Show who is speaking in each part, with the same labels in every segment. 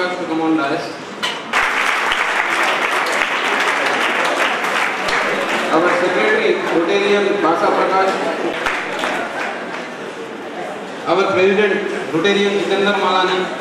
Speaker 1: Prakash to come on dais. Our Secretary, Rotarian Basa Prakash. Our President, Rotarian Jitendra Malani.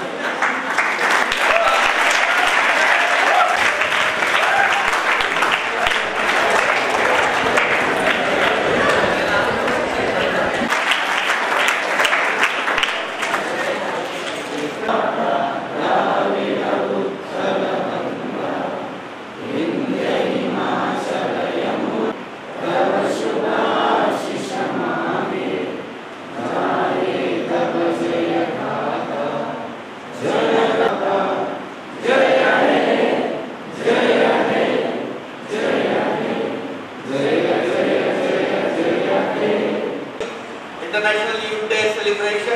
Speaker 2: International Youth Day celebration.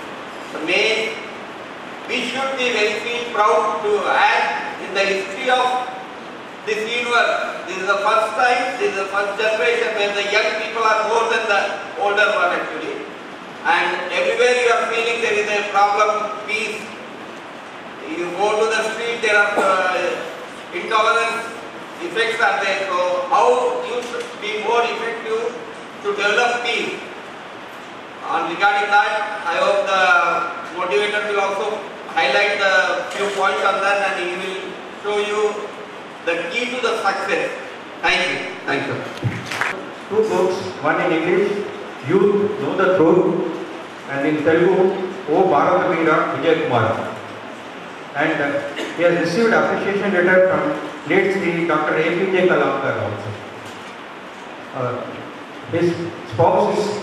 Speaker 2: We should be very proud to add in the history of this universe. This is the first time, this is the first generation where the young people are more than the older one actually. And everywhere you are feeling there is a problem, peace. You go to the street, there are intolerance effects are there. So how you should be more effective to develop peace. And regarding that, I hope the motivator will also highlight the few points on that and he will show you the key to the success. Thank you.
Speaker 1: Thank you.
Speaker 3: Two books, one in English, Youth Know the Truth, and in Telugu, O Bharata Veera Vijay Kumar. And he has received appreciation letter from late Sri Dr. APJ Kalamkar also. His spouse is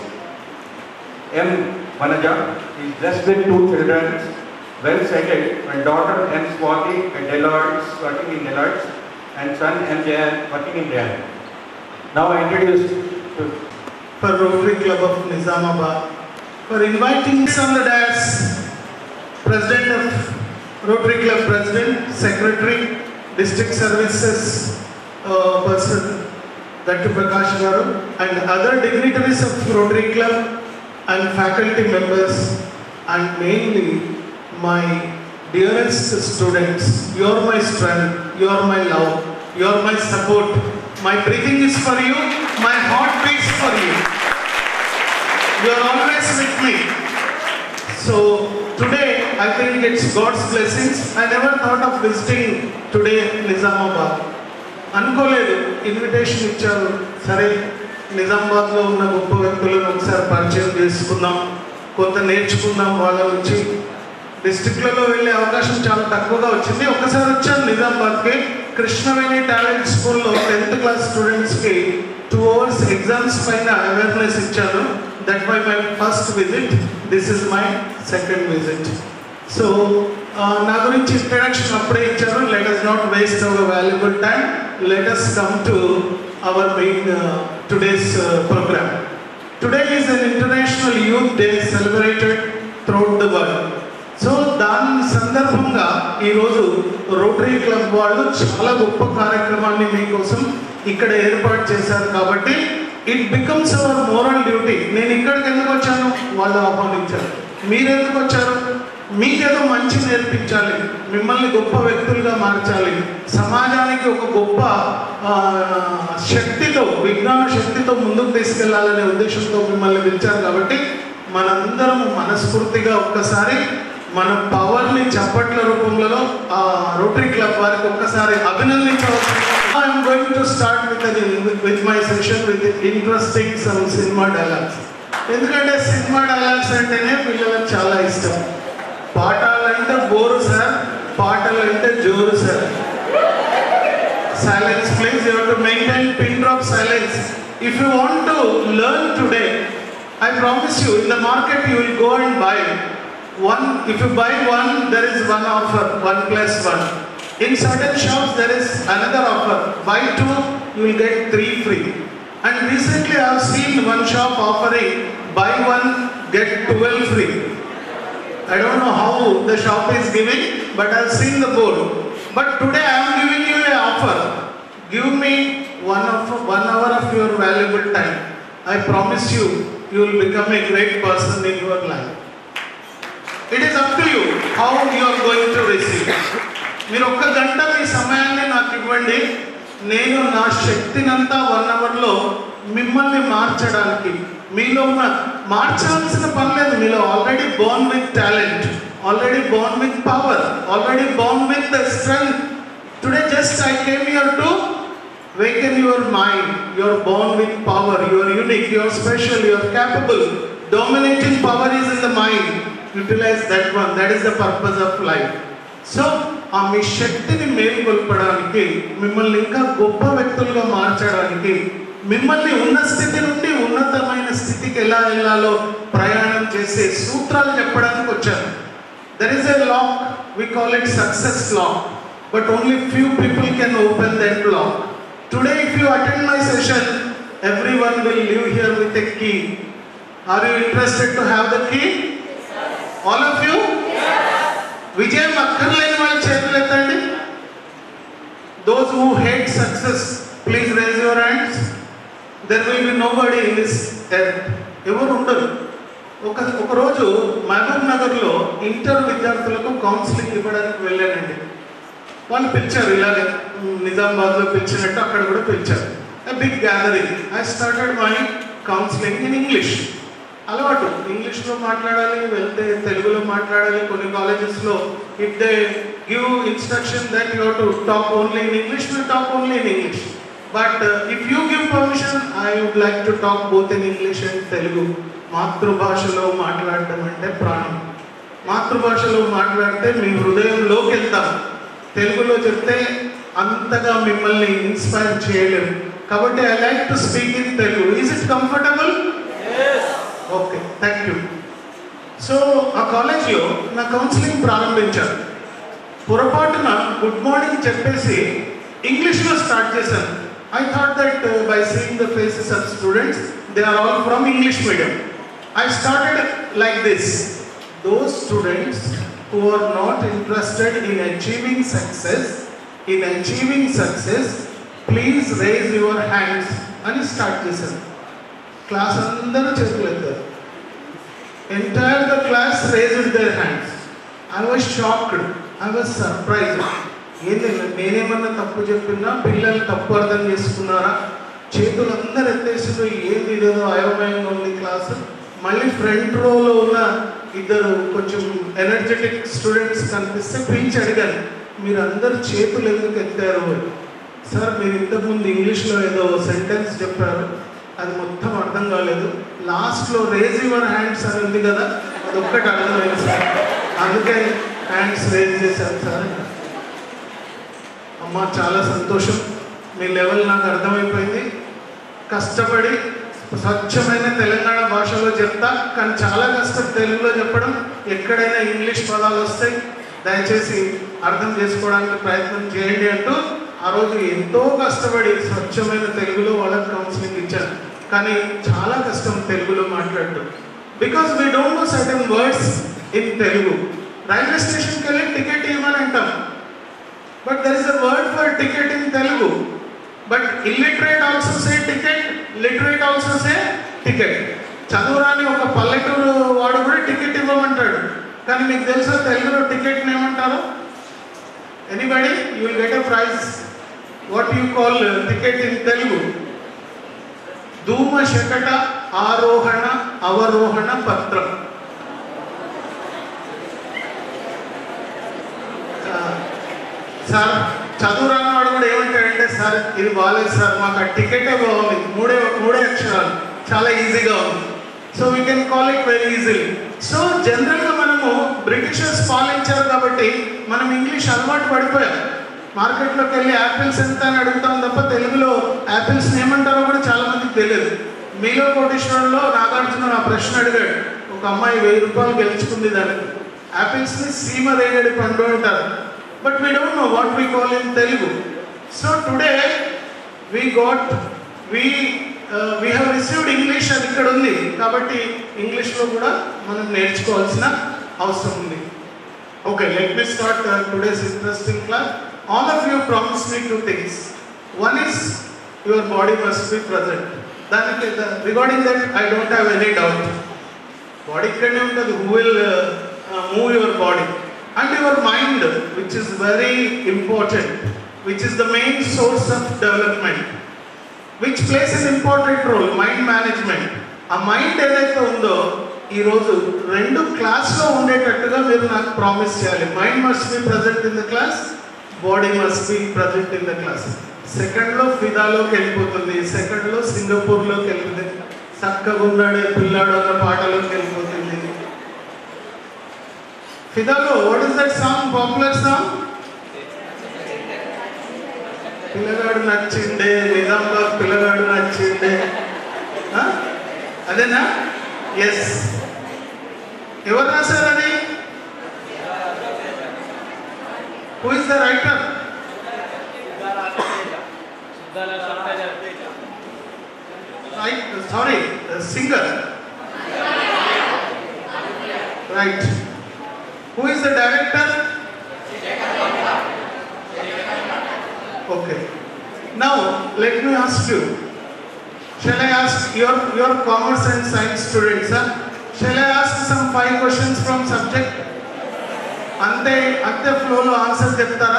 Speaker 3: M. Manaja. He is blessed with two children, well settled, and daughter M. Swati at Deloitte, working in Deloitte, and son M. Jayan, working in Jayan. Now I introduce
Speaker 4: for Rotary Club of Nizamabad for inviting us on the dais, President of Rotary Club President, Secretary, District Services person, Dr. Prakash Garu, and other dignitaries of Rotary Club and faculty members, and mainly my dearest students. You are my strength, you are my love, you are my support. My breathing is for you, my heart beats for you. You are always with me. So today I think it's God's blessings. I never thought of visiting today Nizamabad. అనుకోలేదు invitation ఇచ్చారు, సరే నిజామాబాద్లో ఉన్న గొప్ప వ్యక్తులను ఒకసారి పరిచయం చేసుకుందాం, కొంత నేర్చుకుందాం వాళ్ళ నుంచి. డిస్ట్రిక్ట్లలో వెళ్ళే అవకాశం చాలా తక్కువగా వచ్చింది. ఒకసారి వచ్చాను నిజామాబాద్కి, కృష్ణవేణి టాలెంట్ స్కూల్లో 10th క్లాస్ స్టూడెంట్స్కి 2 hours ఎగ్జామ్స్ పైన అవేర్నెస్ ఇచ్చాను. That why my first visit, this is my second visit. So నా గురించి ఇంట్రడక్షన్ అప్పుడే ఇచ్చారు. Let us not waste our valuable time. Let us come to our main today's program. Today is an International Youth Day celebrated throughout the world. So దాని సందర్భంగా ఈరోజు rotary club వాళ్ళు చాలా గొప్ప కార్యక్రమాన్ని మీకోసం ఇక్కడ ఏర్పాటు చేశారు. కాబట్టి it becomes our moral duty. నేను ఇక్కడికి ఎందుకు వచ్చాను, వాళ్ళు ఆహ్వానించారు. మీరు ఎందుకు వచ్చారు, మీకేదో మంచి నేర్పించాలి, మిమ్మల్ని గొప్ప వ్యక్తులుగా మార్చాలి, సమాజానికి ఒక గొప్ప శక్తితో, విజ్ఞాన శక్తితో ముందుకు తీసుకెళ్లాలనే ఉద్దేశంతో మిమ్మల్ని పిలిచారు. కాబట్టి మనందరం మనస్ఫూర్తిగా ఒక్కసారి మన పవర్ని చప్పట్ల రూపంలో ఆ రోటరీ క్లబ్ వారికి ఒక్కసారి అభినందించవచ్చు. I'm going to start with my session with interesting some cinema dialogues. ఎందుకంటే సినిమా డైలాగ్స్ అంటేనే పిల్లలకు చాలా ఇష్టం. పాఠాలంటే బోరు సార్, పాటలంటే జోరు sir. Silence please, you have to maintain pin drop silence. If you want to learn today, I promise you in the market you will go and buy one. If you buy one, there is one offer, 1+1. In certain shops there is another offer, buy 2 you will get 3 free. And recently I have seen one shop offering buy 1 get 12 free. I don't know how the shop is giving, but I have seen the board. But today I am giving you an offer. Give me 1 hour of your valuable time. I promise you, you will become a great person in your life. It is up to you how you are going to receive. మీరు ఒక్క గంట మీ సమయాన్ని నాకు ఇవ్వండి, నేను నా శక్తినంతా 1 అవర్లో మిమ్మల్ని మార్చడానికి, మీలో ఉన్న మార్చాల్సిన పని లేదు. మీలో already born with talent, already born with power, already born with the strength. Today just I came here to awaken your mind. You are born with power, you are unique, you are special, you are capable. Dominating power is in the mind. Utilize that one. That is the purpose of life. So, ఆ మీ శక్తిని మేలుకొల్పడానికి, మిమ్మల్ని ఇంకా గొప్ప వ్యక్తులుగా మార్చడానికి, మిమ్మల్ని ఉన్న స్థితి నుండి ఉన్నతమైన స్థితికి ఎలా వెళ్ళాలో ప్రయాణం చేసే సూత్రాలు చెప్పడానికి వచ్చాను. There is a lock, we call it success lock, but only few people can open that lock. Today if you attend my session, everyone will leave here with a key. Are you interested to have the key? Yes. All of you? Yes. Vijayam akkarleni vallu cheytulu ettandi. Those who hate success, please raise your hands. There will be nobody in this earth. Evaru undaru. ఒక రోజు మహబూబ్ నగర్లో inter విద్యార్థులకు counselling ఇవ్వడానికి వెళ్ళానండి. వాళ్ళు పిలిచారు, ఇలాగే నిజామాబాద్లో పిలిచినట్టు అక్కడ కూడా పిలిచారు. Big gathering. I started my counselling in English. అలవాటు, ఇంగ్లీష్లో మాట్లాడాలి, వెళ్తే తెలుగులో మాట్లాడాలి. కొన్ని కాలేజెస్లో if they give instruction that you have to talk only in English, will talk only in English. But if you give permission, I would like to talk both in English and Telugu. మాతృభాషలో మాట్లాడటం అంటే ప్రాణం. మాతృభాషలో మాట్లాడితే మీ హృదయంలోకి వెళ్తాం. తెలుగులో చెప్తే అంతగా మిమ్మల్ని ఇన్స్పైర్ చేయలేము. కాబట్టి I like to speak in Telugu. Is it comfortable? Okay, thank you. So ఆ కాలేజ్లో నా కౌన్సిలింగ్ ప్రారంభించాను. పొరపాటున గుడ్ మార్నింగ్ చెప్పేసి ఇంగ్లీష్లో స్టార్ట్ చేశాను. I thought that by seeing the faces of students, they are all from English medium. I started like this: those students who are not interested in achieving success, please raise your hands అని start చేశాను. Class అందరూ చేతులు ఎత్తారు. Entire the class raised their hands. I was shocked, I was surprised. ఏంటి, నేనేమన్నా తప్పు చెప్పినా, పిల్లలు తప్పు అర్థం చేసుకున్నారా? చేతులు అందరు ఎత్తేసిండ్రు. ఏంది ఇదేదో అయోమయంగా ఉంది క్లాసు. మళ్ళీ ఫ్రంట్ రోలో ఉన్న ఇద్దరు కొంచెం ఎనర్జెటిక్ స్టూడెంట్స్ కనిపిస్తే పిలిచి అడిగాను, మీరు అందరు చేతులు ఎందుకు ఎత్తారు? సార్, మీరు ఇంతకుముందు ఇంగ్లీష్లో ఏదో సెంటెన్స్ చెప్పారు, అది మొత్తం అర్థం కాలేదు. లాస్ట్లో రేజ్ యువర్ హ్యాండ్స్ అని ఉంది కదా, అది ఒక్కటి అర్థమైంది సార్, అందుకే హ్యాండ్స్ రేజ్ చేశాను సార్. అమ్మ, చాలా సంతోషం, మీ లెవెల్ నాకు అర్థమైపోయింది. కష్టపడి స్వచ్ఛమైన తెలంగాణ భాషలో చెప్తా, కానీ చాలా కష్టం తెలుగులో చెప్పడం. ఎక్కడైనా ఇంగ్లీష్ పదాలు వస్తాయి, దయచేసి అర్థం చేసుకోవడానికి ప్రయత్నం చేయండి అంటూ ఆ రోజు ఎంతో కష్టపడి స్వచ్ఛమైన తెలుగులో వాళ్ళకి కౌన్సిలింగ్ ఇచ్చాను. కానీ చాలా కష్టం తెలుగులో మాట్లాడటం, because we don't know certain words in Telugu. Railway స్టేషన్కి వెళ్ళి టికెట్ ఇవ్వమని అంటాం, but there is a word for ticket in Telugu. But illiterate also say ticket, literate also say ticket. చదువురాని ఒక పల్లెటూరు వాడు కూడా టికెట్ ఇవ్వమంటాడు, కానీ మీకు తెలుసా తెలుగులో టికెట్ని ఏమంటారు? Anybody? You will get a prize. What you call ticket in Telugu? ధూమ శకట ఆరోహణ అవరోహణ పత్రం. సార్, చదువురాని వాడు కూడా ఏమంటాడంటే, సార్ ఇది బాగాలేదు సార్, మాకు ఆ టికెటే బాగుంది, మూడే అక్షరాలు, చాలా ఈజీగా ఉంది. So we can call it very easily. So జనరల్గా మనము బ్రిటిషర్స్ పాలించారు కాబట్టి మనం ఇంగ్లీష్ అలవాటు పడిపోయాం. మార్కెట్లోకి వెళ్ళి యాపిల్స్ ఎంత అని అడుగుతాం తప్ప తెలుగులో యాపిల్స్ని ఏమంటారో కూడా చాలామందికి తెలియదు. మీలో కోటేశ్వరంలో నాగార్జున నా ప్రశ్న అడిగాడు, ఒక అమ్మాయి 1000 రూపాయలు గెలుచుకుంది, దానికి యాపిల్స్ని సీమ రేగడి పండు అంటారు. But we don't know what we call in Telugu. So today we have received English and ikkada undi, kabatti English lo kuda manam nerchukovalsina avasaram undi. Okay, let me start today's interesting class. All of you promised me 2 things. One is your body must be present. Regarding that I don't have any doubt. Body ikkadne untadi. Who will move your body. And your mind, which is very important, which is the main source of development, which plays an important role, mind management. ఆ mind ఏదైతే ఉందో ఈరోజు రెండు క్లాస్లో ఉండేటట్టుగా మీరు నాకు promise చేయాలి. Mind must be present in the class, body must be present in the class. సెకండ్లో ఫిదాలోకి వెళ్ళిపోతుంది, సెకండ్లో సింగపూర్లోకి వెళ్తుంది, చక్కగా ఉన్నాడే పిల్లాడు అన్న పాటలోకి వెళ్ళిపోతుంది. ఫిదాలో what is that song, popular song? పిల్లగాడు నచ్చిండే, నిజామాబాద్ పిల్లగాడు నచ్చిండే, అదేనా? ఎస్. ఎవరు రాశారు అది? Who is the writer? Sorry, singer. Right. Who is the director? Okay. Now let me ask you. Shall I ask your commerce and science students? Shall I ask some 5 questions from subject? Ante flow lo answer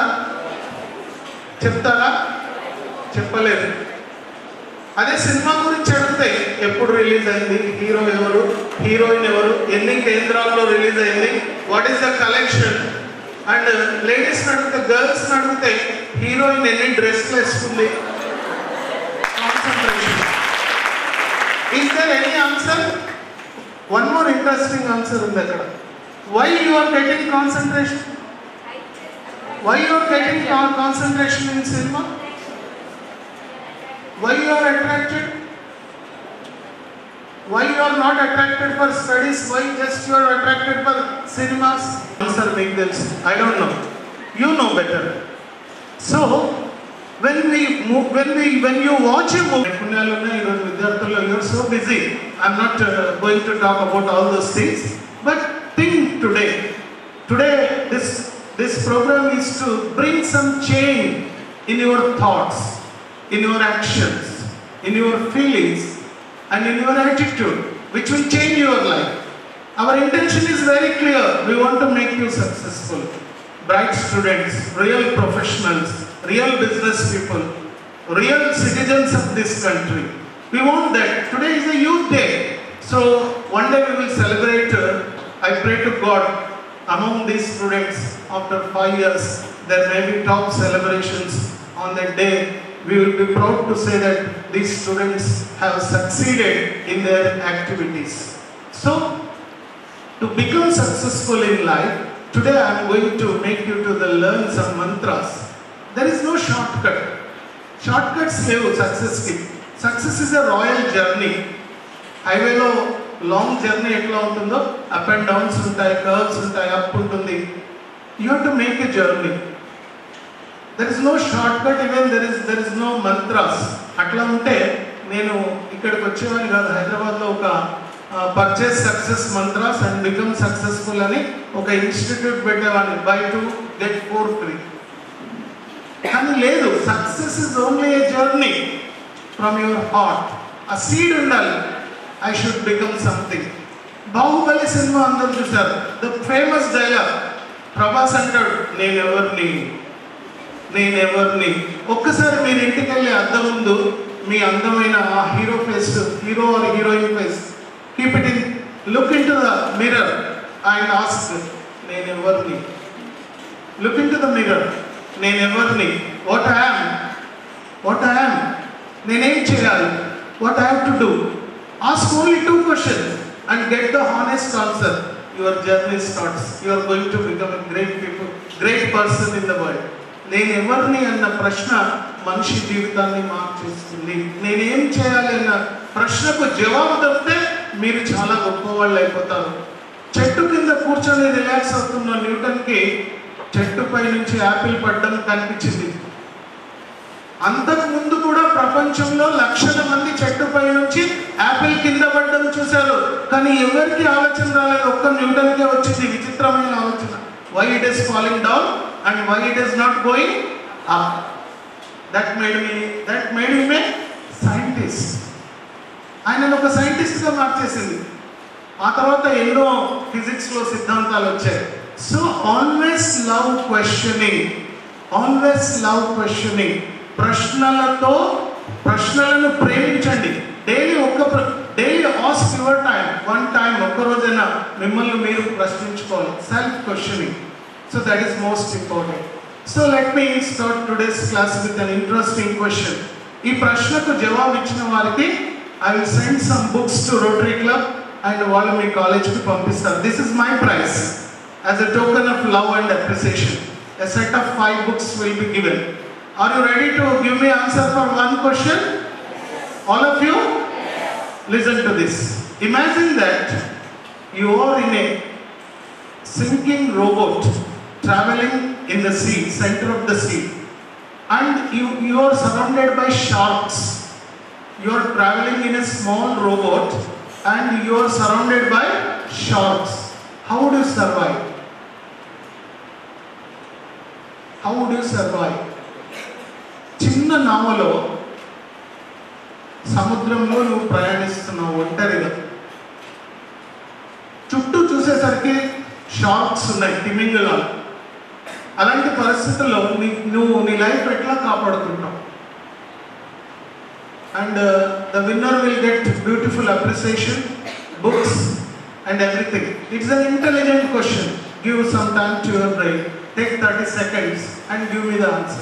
Speaker 4: చెప్తారా? చెప్పలేరు. అదే cinema గురించి అడిగితే ఎప్పుడు release అయింది, hero ఎవరు, heroine ఎవరు, ఎన్ని కేంద్రాల్లో రిలీజ్ అయింది, what is the collection, and ladies అడిగితే, గర్ల్స్ అడిగితే హీరోయిన్ ఎన్ని డ్రెస్లు వేసుకుంది. Concentration. Is there any answer? One more interesting answer ఉంది అక్కడ. Why you are getting concentration? Why you are getting concentration in cinema? Why you are attracted? Why you are not attracted for studies? Why just you are attracted for cinemas? Answer make this. I don't know. You know better. So when you watch a movie, you are so busy. I'm not going to talk about all those things. But think today. Today this program is to bring some change in your thoughts, in your actions, in your feelings, and in your attitude, which will change your life. Our intention is very clear. We want to make you successful. Bright students, real professionals, real business people, real citizens of this country. We want that. Today is a youth day. So one day we will celebrate. I pray to God, among these students, after 5 years, there may be top celebrations on that day. We will be proud to say that these students have succeeded in their activities. So, to become successful in life, today I am going to make you to learn some mantras. There is no shortcut. Shortcuts leave success ki. Success is a royal journey. Highway lo long journey etla untundo, up and downs untayi, curves untayi, up untundi. You have to make a journey. There is no shortcut, even there is no mantras. అట్లా ఉంటే నేను ఇక్కడికి వచ్చేవాడిని కాదు. హైదరాబాద్లో ఒక purchase success mantras and become successful అని ఒక ఇన్స్టిట్యూట్ పెట్టేవాడిని, బై 2 get 4 free. కానీ లేదు, success is only a journey from your heart. ఆ సీడ్ ఉండాలి. I should become something. Baahubali cinema అందరూ చూసారు. ద ఫేమస్ డైలాగ్, ప్రభాస్ అంటాడు, నేనెవరిని. ఒక్కసారి మీరు ఇంటికి వెళ్ళి అద్దం ముందు మీ అందమైన ఆ hero face, hero or heroine face keep it in, look in to the mirror and ask, నేనెవరిని. Look in to the mirror, నేనెవరిని, వాట్ ఐ యామ్, నేనేం చేయాలి, what I have to do. Ask only 2 questions and get the honest answer. Your journey starts. You are going to become a great person in the world. నేను ఎవరిని అన్న ప్రశ్న మనిషి జీవితాన్ని మార్చేస్తుంది. నేనేం చేయాలి అన్న ప్రశ్నకు జవాబు దొరికితే మీరు చాలా గొప్పవాళ్ళు అయిపోతారు. చెట్టు కింద కూర్చొని రిలాక్స్ అవుతున్న న్యూటన్కి చెట్టుపై నుంచి యాపిల్ పడ్డం కనిపించింది. అంతకు ముందు కూడా ప్రపంచంలో లక్షల మంది చెట్టుపై నుంచి యాపిల్ కింద పడ్డం చూశారు. కానీ ఎవరికి ఆలోచన రాలేదు, ఒక్క న్యూటన్కే వచ్చింది విచిత్రమైన ఆలోచన. Why it is falling down and why it is not going up. That made him a scientist. ఆయనను ఒక సైంటిస్ట్గా మార్చేసింది. ఆ తర్వాత ఎన్నో ఫిజిక్స్లో సిద్ధాంతాలు వచ్చాయి. So always love questioning, always love questioning. ప్రశ్నలను ప్రేమించండి. Daily ask your time, one time, ఒక్కరోజైనా మిమ్మల్ని మీరు ప్రశ్నించుకోవాలి. Self questioning. So that is most important. So let me start today's class with an interesting question. ఈ ప్రశ్నకు జవాబు ఇచ్చిన వారికి I will send some books to rotary club and వాళ్ళు మీ కాలేజ్కి పంపిస్తారు. This is my prize as a token of love and appreciation. A set of 5 books will be given. Are you ready to give me answer for one question? All of you? Listen to this. Imagine that you are in a sinking rowboat traveling in the sea, center of the sea, and you are surrounded by sharks. You are traveling in a small rowboat and you are surrounded by sharks. How would you survive? How would you survive? చిన్న నావలో సముద్రంలో నువ్వు ప్రయాణిస్తున్నావు ఒంటరిగా. చుట్టూ చూసేసరికి sharks ఉన్నాయి, తిమింగలాలు. అలాంటి పరిస్థితుల్లో నువ్వు నీ లైఫ్ ఎట్లా కాపాడుకుంటావు? And the winner will get beautiful appreciation, books and everything. It's an intelligent question. Give some time to your brain. Take 30 seconds and give me the answer.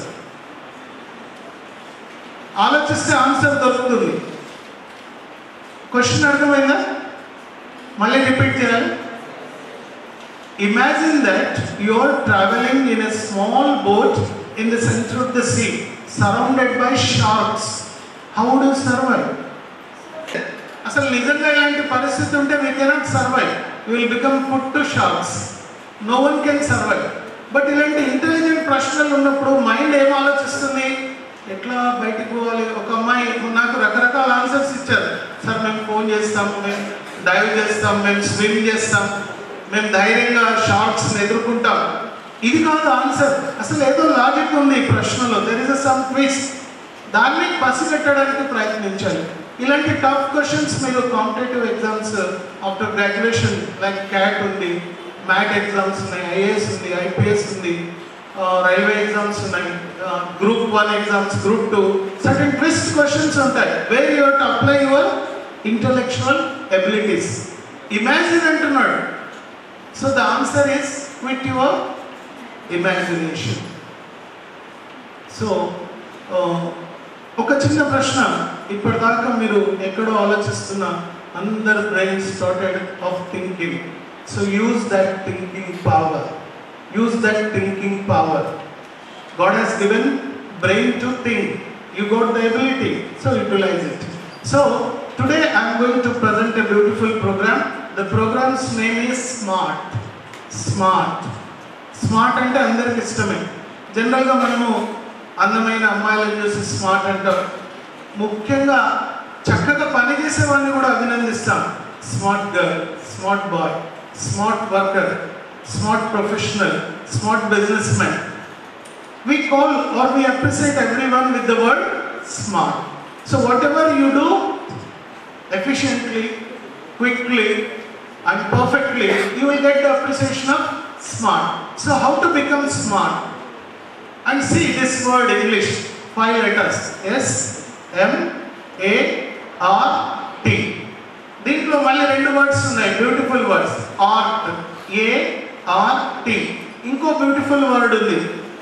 Speaker 4: ఆలోచిస్తే ఆన్సర్ దొరుకుతుంది. క్వశ్చన్ అర్థమైందా? మళ్ళీ రిపీట్ చేయాలి. Imagine that you are traveling in a small boat in the center of the sea, surrounded by sharks. How would you survive? అసలు నిజంగా ఇలాంటి పరిస్థితి ఉంటే we cannot survive. You will become food to sharks. No one can survive. But ఇలాంటి intelligent ప్రశ్నలు ఉన్నప్పుడు mind ఏం ఆలోచిస్తుంది? ఎట్లా బయటకు పోవాలి? ఒక అమ్మాయి నాకు రకరకాల ఆన్సర్స్ ఇచ్చారు. సార్ మేము ఫోన్ చేస్తాం, మేము డైవ్ చేస్తాం, మేము స్విమ్ చేస్తాం, మేము ధైర్యంగా షార్క్స్ని ఎదుర్కొంటాం. ఇది కాదు ఆన్సర్. అసలు ఏదో లాజిక్ ఉంది ఈ ప్రశ్నలో. There is some twist. దాన్ని పసిగట్టడానికి ప్రయత్నించాలి. ఇలాంటి టఫ్ క్వశ్చన్స్ మీరు competitive exams after graduation like CAT ఉంది, మ్యాట్ ఎగ్జామ్స్ ఉన్నాయి, ఐఏఎస్ ఉంది, ఐపీఎస్ ఉంది, రైల్వే ఎగ్జామ్స్ ఉన్నాయి, గ్రూప్ 1 ఎగ్జామ్స్, గ్రూప్ 2, సర్టెన్ ట్విస్ట్ క్వశ్చన్స్ ఉంటాయి where you have to apply your intellectual abilities. Imagine అంటున్నాడు. So the answer is with your imagination. So ఒక చిన్న ప్రశ్న. ఇప్పటిదాకా మీరు ఎక్కడో ఆలోచిస్తున్న అందరు brain started of thinking. So use that thinking power. Use that thinking power. God has given brain to think. You got the ability, so utilise it. So today I'm going to present a beautiful programme. The programme's name is smart. Smart smart అంటే అందరికి ఇష్టమే. జనరల్గా మనము అందమైన అమ్మాయిలను చూసి smart అంటాం. ముఖ్యంగా చక్కగా పనిచేసేవాడిని కూడా అభినందిస్తాం. Smart girl, smart boy, smart worker, smart professional, smart businessman. We call or we appreciate everyone with the word smart. So whatever you do efficiently, quickly and perfectly, you will get the appreciation of smart. So how to become smart? And see this word English, 5 letters, S M A R T. దీంట్లో మళ్ళీ 2 words ఉన్నాయి, beautiful words. Art, ART. ఇంకో beautiful word ఉంది,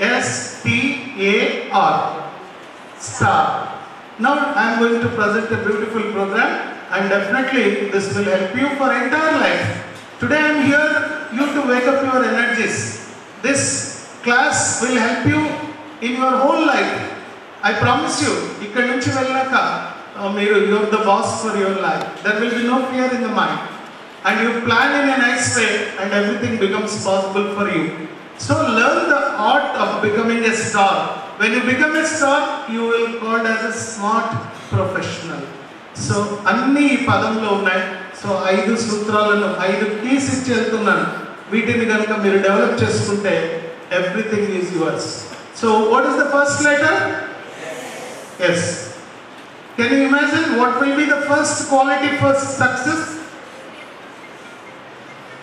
Speaker 4: STAR, star. Now I am going to present a beautiful program and definitely this will help you for entire life. Today I am here you to wake up your energies. This class will help you in your whole life. I promise you, ikkadi nunchi vellinaka you are the boss for your life. There will be no fear in the mind and you plan in a nice way and everything becomes possible for you. So learn the art of becoming a star. When you become a star, you will be called as a smart professional. So అన్ని ఈ పదంలో ఉన్నాయి. So 5 సూత్రాలను 5 keys ఇచ్చి వెళ్తున్నాను. వీటిని కనుక మీరు డెవలప్ చేసుకుంటే everything is yours. So what is the first letter? Yes. Can you imagine what will be the first quality for success?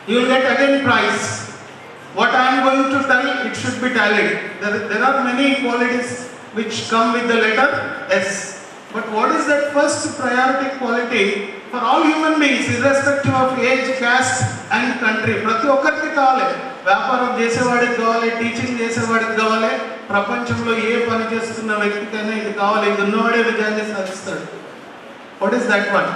Speaker 4: you will get again prize. What I am going to tell, it should be tallied. There are many qualities which come with the letter S. But what is that first priority quality for all human beings, irrespective of age, caste and country? ప్రతి ఒక్కరికి కావాలి. వ్యాపారం చేసేవాడికి కావాలి, teaching చేసేవాడికి కావాలి, ప్రపంచంలో ఏ పని చేస్తున్న వ్యక్తికైనా ఇది కావాలి. ఇది ఉన్నవాడే విజయాన్ని సాధిస్తాడు. What is that one?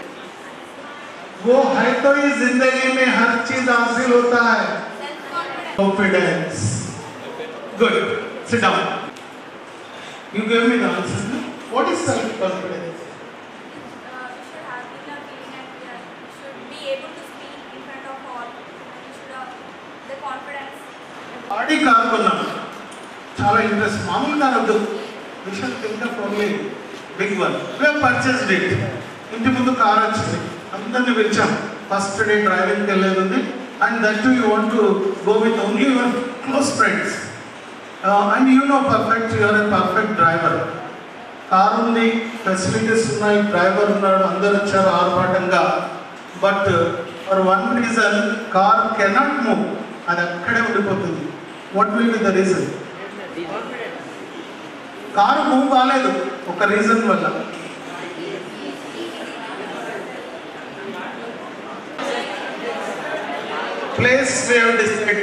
Speaker 4: वो है तो इस जिंदगी में हर चीज हासिल होता है. Confidence. Good. Sit down. You gave me the answer. What is self-confidence?
Speaker 5: You should have inner feeling and you should be able to speak in front of all. You should have the confidence.
Speaker 4: Aadi car కొన్నాం. చాలా interest. మామూలు car వద్దు. We should think of only big one. We have purchased it. ఇంటి ముందు car వచ్చింది. అందరిని పిలిచాం. First day డ్రైవింగ్కి వెళ్ళేది ఉంది. And that too you want to go with only your close friends. And you know perfect, you are a perfect driver. Car ఉంది, facilities ఉన్నాయి, driver ఉన్నాడు, అందరు వచ్చారు ఆర్భాటంగా. But for one reason car cannot move, అది అక్కడే ఉండిపోతుంది. What will be the reason? Car move కాలేదు ఒక రీజన్ వల్ల. Place decide.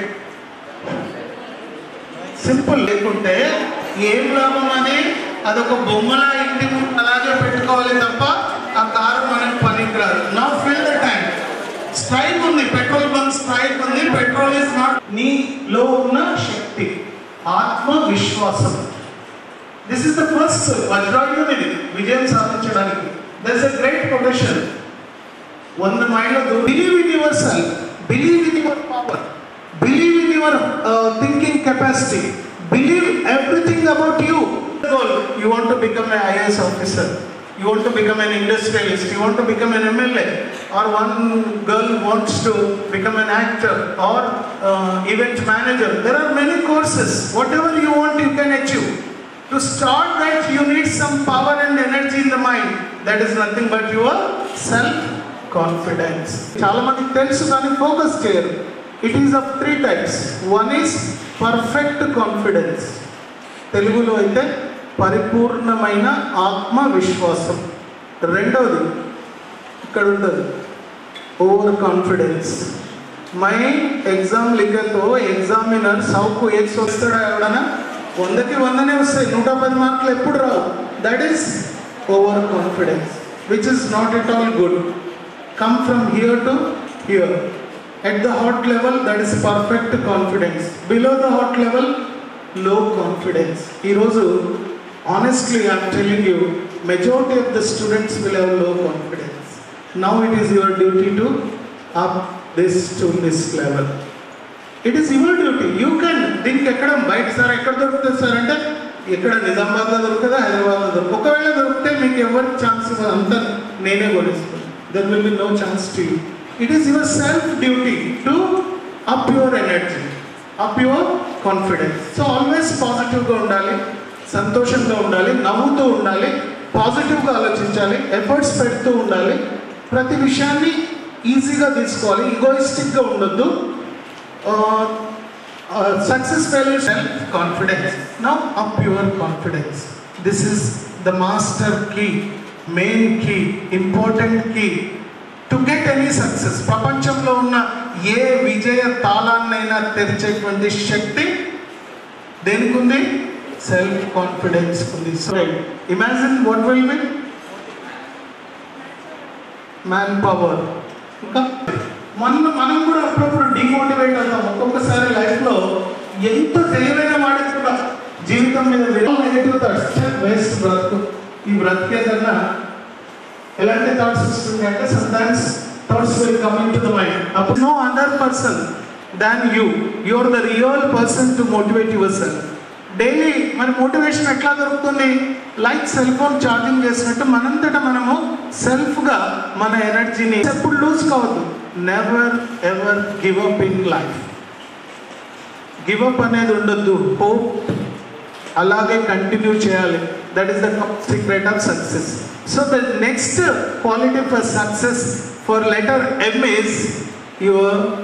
Speaker 4: సింపుల్. లేకుంటే ఏం లాభం అని అదొక బొమ్మలా ఇంటి ముందు అలాగే పెట్టుకోవాలి తప్ప ఆ కారు మనకు పనికిరాదు. Now fill the tank. Strike ఉంది, పెట్రోల్ బంక్ స్ట్రైక్ ఉంది. Petrol is not. నీలో ఉన్న శక్తి, ఆత్మవిశ్వాసం. దిస్ ఇస్ ద ఫస్ట్ వజ్రాయుధం. ఇది విజయం సాధించడానికి. There is a great profession. 100 మైళ్ళ దూరం. Believe in yourself, believe in your power, believe in your thinking capacity, believe everything about you. You want to become an IAS officer, you want to become an industrialist, you want to become an MLA, or one girl wants to become an actor or event manager. There are many courses. Whatever you want you can achieve. To start that you need some power and energy in the mind. That is nothing but your self confidence. చాలా మందికి తెలుసు కానీ focus చేయరు. It is of 3 types. One is perfect confidence. తెలుగులో అయితే పరిపూర్ణమైన ఆత్మవిశ్వాసం. రెండవది ఇక్కడ ఉంటుంది ఓవర్ కాన్ఫిడెన్స్. మై ఎగ్జామ్ లిఖతో ఎగ్జామినర్ సౌకు ఎక్స్ వస్తాడా? ఎవడన్నా 100కి 100నే వస్తాయి, 110 మార్కులు ఎప్పుడు రావు. That is over confidence, which is not at all good. Come from here to here. At the heart level, that is perfect confidence. Below the heart level, low confidence. Erosu, honestly, I am telling you, majority of the students will have low confidence. Now it is your duty to up this to this level. It is your duty. You can think ekkada bite sir ekkada dorukutadi sir ante ekkada Nizamabad lo dorukada, Hyderabad lo dorukada. Okavela dorukte meeku ever chance anta nene golistanu. There will be no chance to you. It is your self duty to up your energy, up your confidence. So always positive ga undali, సంతోషంగా ఉండాలి, నవ్వుతూ ఉండాలి, పాజిటివ్గా ఆలోచించాలి, efforts పెడుతూ ఉండాలి, ప్రతి విషయాన్ని ఈజీగా తీసుకోవాలి, ఈగోయిస్టిక్గా ఉండొద్దు. Success failure self confidence. Now up your confidence. This is the master key, main key, important key to get any success. ప్రపంచంలో ఉన్న ఏ విజయ తాళాన్నైనా తెరిచేటువంటి శక్తి దేనికి ఉంది? సెల్ఫ్ కాన్ఫిడెన్స్ ఉంది. So imagine what will be man power. ఇంకా మనం కూడా అప్పుడప్పుడు డిమోటివేట్ అవుతాం. ఒక్కొక్కసారి లైఫ్లో ఎంత తెలివైన వాడికి కూడా జీవితం మీద నెగటివ్ థాట్స్, వేస్ట్ బ్రతుకు, ఈ బ్రతికేదన్నా ఎలాంటి థాట్స్ వస్తుంది అంటే sometimes thoughts will come in to the mind. అప్పుడు no other person than you, you are the real person to motivate yourself. Daily మన మోటివేషన్ ఎట్లా దొరుకుతుంది? లైక్ సెల్ ఫోన్ ఛార్జింగ్ చేసినట్టు మనంతటా మనము సెల్ఫ్గా మన ఎనర్జీని ఎప్పుడు లూజ్ కావద్దు. Never ever give up in life. Give up అనేది ఉండొద్దు. హోప్ అలాగే కంటిన్యూ చేయాలి. That is the secret of success. So the next quality for success for letter M is your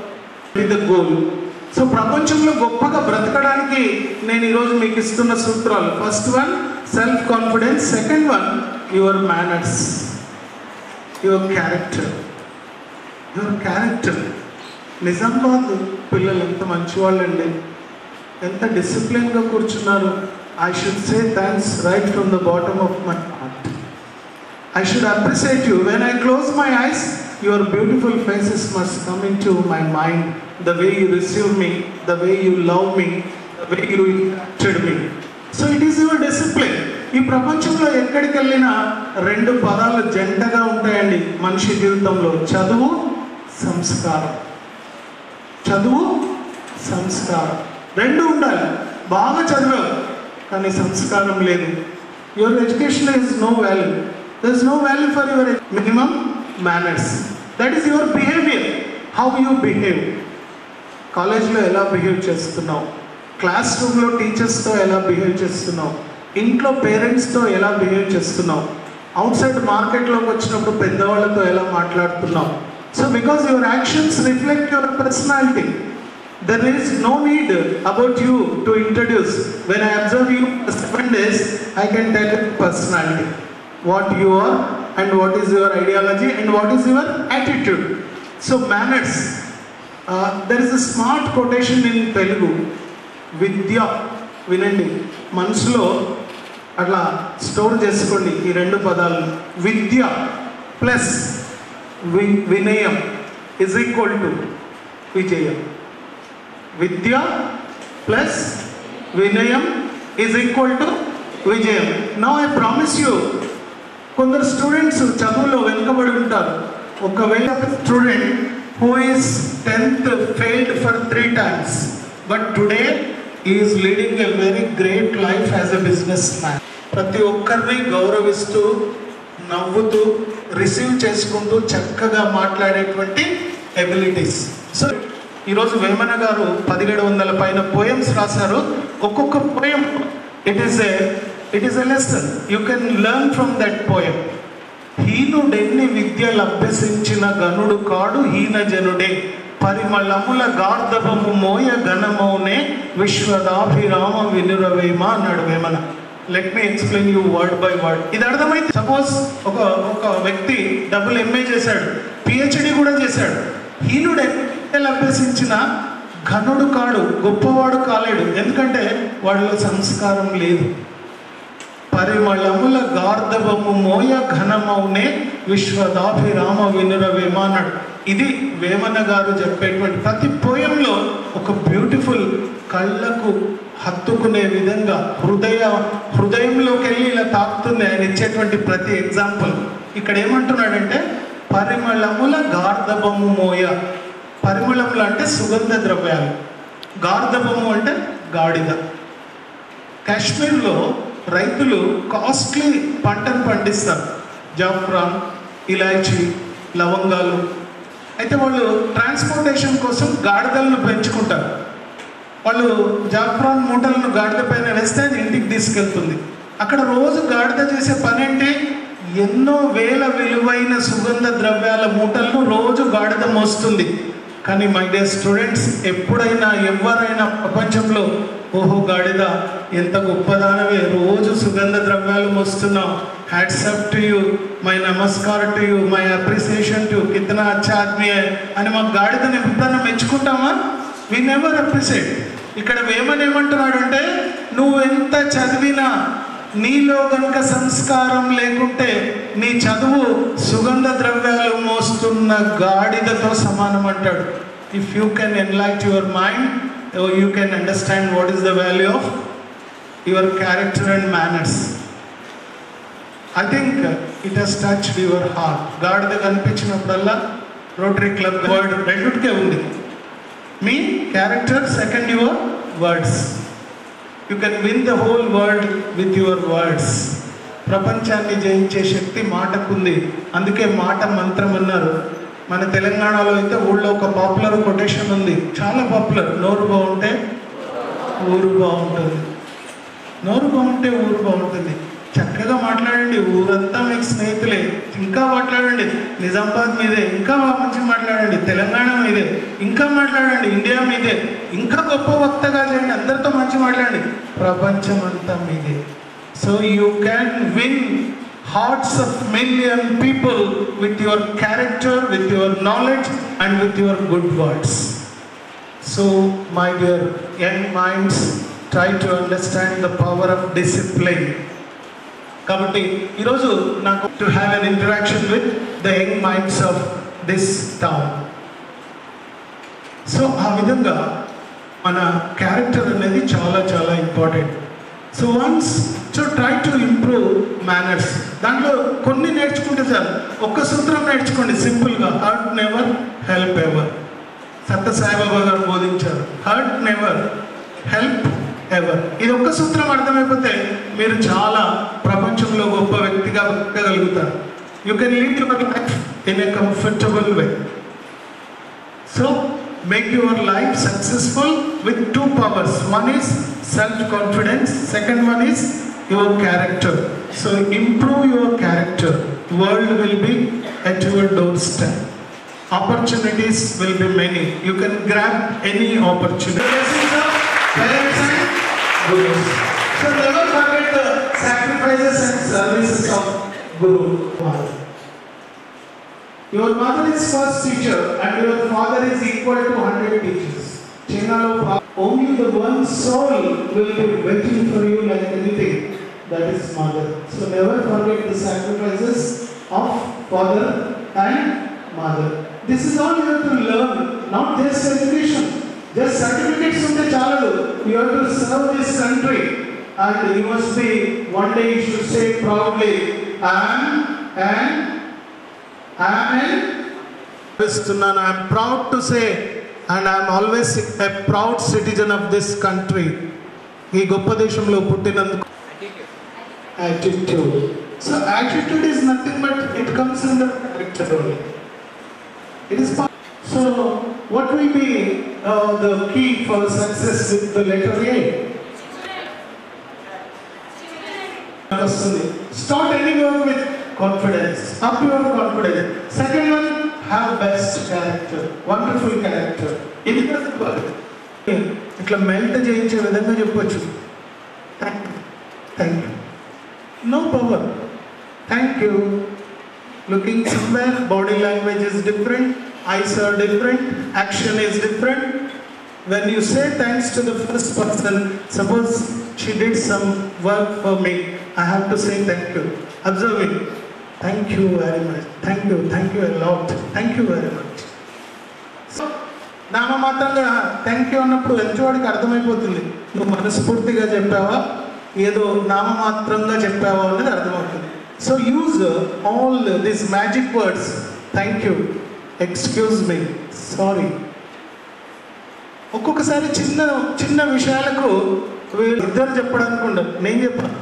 Speaker 4: with the goal. So ప్రపంచంలో గొప్పగా బ్రతకడానికి నేను ఈరోజు మీకు ఇస్తున్న సూత్రాలు. First one self confidence, second one your manners, your character. Your character. Nizamabad పిల్లలు ఎంత మంచివాళ్ళండి, ఎంత డిసిప్లిన్గా కూర్చున్నారు. I should say thanks right from the bottom of my heart. I should appreciate you. When I close my eyes, your beautiful faces must come into my mind. The way you receive me, the way you love me, the way you interacted me. So it is your discipline. ఈ ప్రపంచంలో ఎక్కడికి వెళ్ళినా రెండు పదాలు జంటగా ఉంటాయండి మనిషి జీవితంలో. చదువు, సంస్కారం. చదువు, సంస్కారం రెండు ఉండాలి. బాగా చదివావు కానీ సంస్కారం లేదు. Your education is no value. There is no value for your minimum manners. That is your behavior. How you behave. కాలేజ్లో ఎలా బిహేవ్ చేస్తున్నావు, క్లాస్ రూమ్లో టీచర్స్తో ఎలా బిహేవ్ చేస్తున్నావు, ఇంట్లో పేరెంట్స్తో ఎలా బిహేవ్ చేస్తున్నావు, అవుట్ సైడ్ మార్కెట్లోకి వచ్చినప్పుడు పెద్దవాళ్ళతో ఎలా మాట్లాడుతున్నావు. So because your actions reflect your personality. There is no need about you to introduce. When I observe you for 7 days, I can tell your personality. What you are and what is your ideology and what is your attitude. So manners. There is a smart quotation in Telugu. Vidya. వినండి, మనసులో అట్లా store చేసుకోండి ఈ రెండు పదాలు. విద్య plus వినయం is equal to విజయం. విద్య ప్లస్ వినయం ఇజ్ ఈక్వల్ టు విజయం. నౌ ఐ ప్రామిస్ యూ, కొందరు స్టూడెంట్స్ చదువులో వెనుకబడి ఉంటారు. ఒకవేళ student who is 10th failed for 3 times but today is leading a very great life as a businessman. ప్రతి ఒక్కరిని గౌరవిస్తూ, నవ్వుతూ, రిసీవ్ చేసుకుంటూ చక్కగా మాట్లాడేటువంటి ఎబిలిటీస్. సో ఈరోజు వేమన గారు 1700 పైన పోయమ్స్ రాశారు. ఒక్కొక్క poem it is a lesson. You can learn from that poem. హీనుడెన్ని విద్యలు అభ్యసించిన గనుడు కాడు హీన జనుడే, పరిమళముల గార్ధవము మోయ ఘనమౌనే, విశ్వదాభిరామ వినురవేమ అన్నాడు Vemana. Let me explain you word by word. ఇది అర్థమైంది. సపోజ్ ఒక వ్యక్తి డబుల్ MA చేశాడు, PhD కూడా చేశాడు. హీనుడు ఎన్ని విద్యలు అభ్యసించిన ఘనుడు కాడు, గొప్పవాడు కాలేడు. ఎందుకంటే వాడిలో సంస్కారం లేదు. పరిమళముల గార్ధవము మోయ ఘనమౌనే, విశ్వదాభిరామ వినురవేమ అన్నాడు. ఇది వేమన గారు చెప్పేటువంటి ప్రతి పోయంలో ఒక బ్యూటిఫుల్, కళ్ళకు హత్తుకునే విధంగా హృదయంలోకి వెళ్ళి ఇలా తాకుతుంది ఆయన ఇచ్చేటువంటి ప్రతి ఎగ్జాంపుల్. ఇక్కడ ఏమంటున్నాడంటే పరిమళముల గార్ధవము మోయ. పరిమళములు అంటే సుగంధ ద్రవ్యాలు, గార్ధవము అంటే గాడిద. కాశ్మీర్లో రైతులు కాస్ట్లీ పంటను పండిస్తారు, జాఫ్రాన్, ఇలాచీ, లవంగాలు. అయితే వాళ్ళు ట్రాన్స్పోర్టేషన్ కోసం గాడిదలను పెంచుకుంటారు. వాళ్ళు జాఫ్రాన్ మూటలను గాడిద పైన వేస్తే అది ఇంటికి తీసుకెళ్తుంది. అక్కడ రోజు గాడిద చేసే పని ఏంటి? ఎన్నో వేల విలువైన సుగంధ ద్రవ్యాల మూటలను రోజు గాడిద మోస్తుంది. కానీ మై డియర్ స్టూడెంట్స్, ఎప్పుడైనా ఎవరైనా ప్రపంచంలో ఓహో గాడిద ఎంత గొప్పదానవే, రోజు సుగంధ ద్రవ్యాలు మోస్తున్నావు, hats up to you, my నమస్కార్ to you, my appreciation to, కితనా అచ్చా ఆద్మీ హై అని మా గాడిదని ఎప్పుడైనా మెచ్చుకుంటామా? We never appreciate. ఇక్కడ వేమన్ ఏమంటున్నాడు అంటే, నువ్వు ఎంత చదివినా నీలో కనుక సంస్కారం లేకుంటే నీ చదువు సుగంధ ద్రవ్యాలు మోస్తున్న గాడిదతో సమానం అంటాడు. If you can enlight your mind, you can understand what is the value of your character and manners. I think it has touched your heart. గాడిద కనిపించినప్పుడల్లా రోటరీ క్లబ్ వర్డ్ రెండుకే ఉంది. మీ character, second your words. You can win the whole world with your words. ప్రపంచాన్ని జయించే శక్తి మాటకుంది. అందుకే మాట మంత్రం అన్నారు. మన తెలంగాణలో అయితే ఊళ్ళో ఒక పాపులర్ కొటేషన్ ఉంది, చాలా పాపులర్. నోరు బాగుంటే ఊరు బాగుంటుంది, నోరు బాగుంటే ఊరు బాగుంటుంది. చక్కగా మాట్లాడండి, ఊరంతా మీకు స్నేహితులే, ఇంకా మాట్లాడండి, నిజామాబాద్ మీదే ఇంకా మంచిగా మాట్లాడండి, తెలంగాణ మీదే ఇంకా మాట్లాడండి, ఇండియా మీదే ఇంకా గొప్ప వక్తగా చేయండి, అందరితో మంచి మాట్లాడండి, ప్రపంచం అంతా మీదే. So you can win hearts of million people with your character, with your knowledge and with your good words. So my dear young minds, try to understand the power of discipline. Kabatti iroju naku to have an interaction with the young minds of this town. So aa vidhanga mana character anedi చాలా important. So try to improve manners. దాంట్లో కొన్ని నేర్చుకుంటే చాలు, ఒక్క సూత్రం నేర్చుకోండి సింపుల్గా, hurt never help ever. Sathya Saibaba గారు బోధించారు, హర్ట్ నెవర్ హెల్ప్ ఎవర్. ఇది ఒక్క సూత్రం అర్థమైపోతే మీరు చాలా ప్రపంచంలో గొప్ప వ్యక్తిగా బతకగలుగుతారు. You can lead your life in a comfortable way. So make your life successful with two powers. One is self-confidence, second one is your character. So improve your character. World will be at your doorstep. Opportunities will be many. You can grab any opportunity. Blessings of parents and gurus. So never forget the sacrifices and services of Guru. Your mother is first teacher and your father is equal to 100 teachers. Chenalo, only the one soul will be waiting for you like anything. That is mother. So never forget the sacrifices of father and mother. This is all you have to learn, not just education. Just certificates unte chaaladu. You have to serve this country and you must be, one day you should say proudly, I am proud to say and I am always a proud citizen of this country. ఈ గొప్ప దేశంలో పుట్టినందుకు. Attitude. So attitude is nothing but it comes in the character only. It is part. So what will be the key for success with the letter A? Start any work with confidence. Up your confidence. Second one, have best character, wonderful character. ఇట్లా మెంట్ చేయించే విధంగా చెప్పొచ్చు. Thank you, no power, thank you. Looking somewhere, body language is different, eyes are different, action is different. When you say thanks to the first person, suppose she did some work for me, I have to say thank you. Observe it. Thank you very much. Thank you a lot. Thank you very much. So, నామమాత్రంగా thank you అన్నప్పుడు ఎంచోడికి అర్థమైపోతుంది నువ్వు మనస్ఫూర్తిగా చెప్పావా ఏదో నామమాత్రంగా చెప్పావా అనేది అర్థమవుతుంది. So use all this magic words. Thank you, excuse me, sorry. ఒక్కొక్కసారి చిన్న చిన్న విషయాలకు వీళ్ళు ఇద్దరు చెప్పడానికి ఉండదు, నేను చెప్పాను.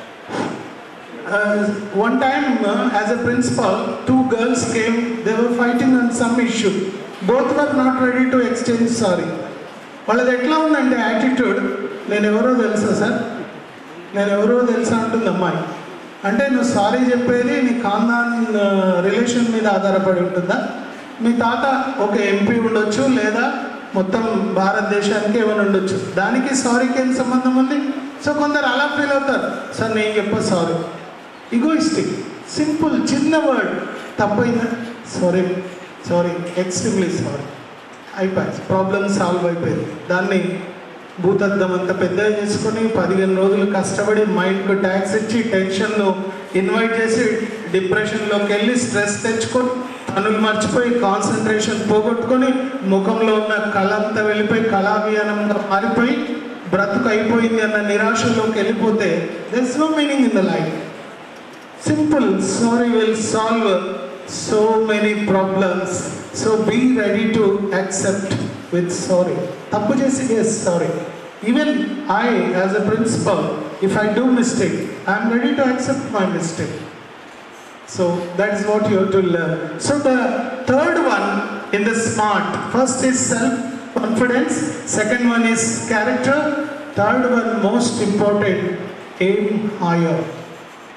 Speaker 4: One time as a principal, two girls came, they were fighting on some issue. Both were not ready to exchange sorry. వాళ్ళది ఎట్లా ఉందంటే యాటిట్యూడ్, నేను ఎవరో తెలుసా సార్, నేను ఎవరో తెలుసా అంటుంది అమ్మాయి. అంటే నువ్వు సారీ చెప్పేది నీ ఖాందాన్ రిలేషన్ మీద ఆధారపడి ఉంటుందా? మీ తాత ఒక ఎంపీ ఉండొచ్చు లేదా మొత్తం భారతదేశానికి ఏమైనా ఉండొచ్చు, దానికి సారీకి ఏం సంబంధం ఉంది? సో కొందరు అలా ఫీల్ అవుతారు, సార్ నేను చెప్పా సారీ. ఈగోయిస్టిక్, సింపుల్ చిన్న వర్డ్ తప్పైందా, సారీ సారీ, ఎక్స్ట్రీమ్లీ సారీ, అయిపోయింది, ప్రాబ్లమ్ సాల్వ్ అయిపోయింది. దాన్ని భూతద్దం అంత పెద్దగా చేసుకొని 15 రోజులు కష్టపడి మైండ్కు ట్యాక్స్ ఇచ్చి టెన్షన్ను ఇన్వైట్ చేసి డిప్రెషన్లోకి వెళ్ళి స్ట్రెస్ తెచ్చుకొని పనులు మర్చిపోయి కాన్సన్ట్రేషన్ పోగొట్టుకొని ముఖంలో ఉన్న కళ అంతా వెళ్ళిపోయి కళాభియానంగా మారిపోయి బ్రతుకు అయిపోయింది అన్న నిరాశలోకి వెళ్ళిపోతే there is no meaning in the life. Simple sorry will solve so many problems. So be ready to accept with sorry. Tappu chesi, yes, sorry. Even I as a principal, if I do mistake, I am ready to accept my mistake. So that is what you have to learn. So the third one in the SMART, first is self-confidence, second one is character, third one most important, aim higher.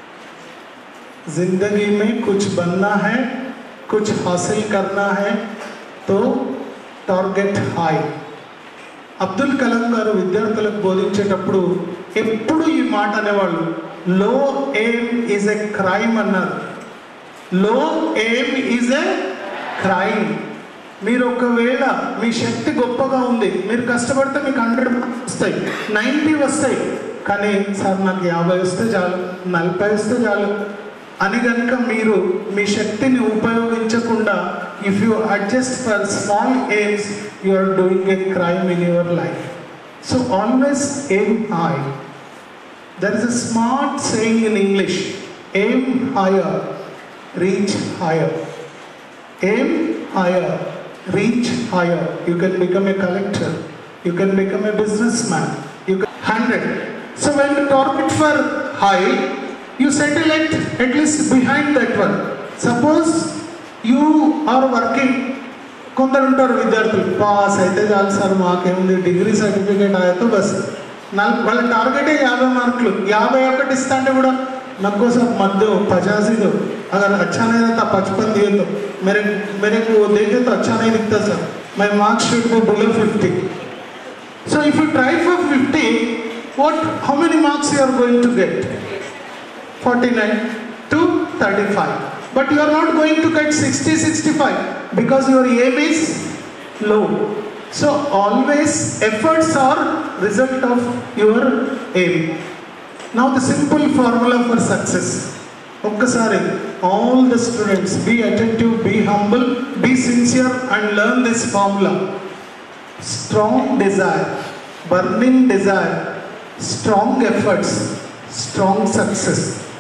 Speaker 4: जिंदगी में कुछ बनना है, कुछ हासिल करना है, तो టార్గెట్ హై. అబ్దుల్ కలాం గారు విద్యార్థులకు బోధించేటప్పుడు ఎప్పుడు ఈ మాట అనేవాళ్ళు, లో ఎయిమ్ ఈజ్ ఎ క్రైమ్ అన్నారు. లో ఎయిమ్ ఈజ్ ఎ క్రైమ్. మీరు ఒకవేళ మీ శక్తి గొప్పగా ఉంది, మీరు కష్టపడితే మీకు 100 వస్తాయి, 90 వస్తాయి, కానీ సార్ నాకు 50 వస్తే చాలు, 40 వస్తే చాలు అని కనుక మీరు మీ శక్తిని ఉపయోగించకుండా, if you adjust for small aims, you are doing a crime in your life. So always aim high. There is a smart saying in English, aim higher, reach higher. Aim higher, reach higher. You can become a collector, you can become a businessman, you can 100. So when you target for high, you settle it at least behind that one. Suppose you are working, కొందరు ఉంటారు విద్యార్థులు, pass అయితే చాలు sir, మాకేముంది degree certificate ఆయతో బస్. వాళ్ళ టార్గెటే 50 మార్కులు, 51 ఇస్తా అంటే కూడా नक्को सब मत दो, 50 दो, अगर अच्छा नहीं रहता 55 दिए तो मेरे को देखे तो अच्छा नहीं दिखता sir, my marks should be below 50. So if you try for 50, how many marks you are going to get? 49 to 35. But you are not going to get 60, 65 because your aim is low. So always efforts are result of your aim. Now the simple formula for success. Okkasari, all the students, be attentive, be humble, be sincere and learn this formula. Strong desire, burning desire, strong efforts, strong success.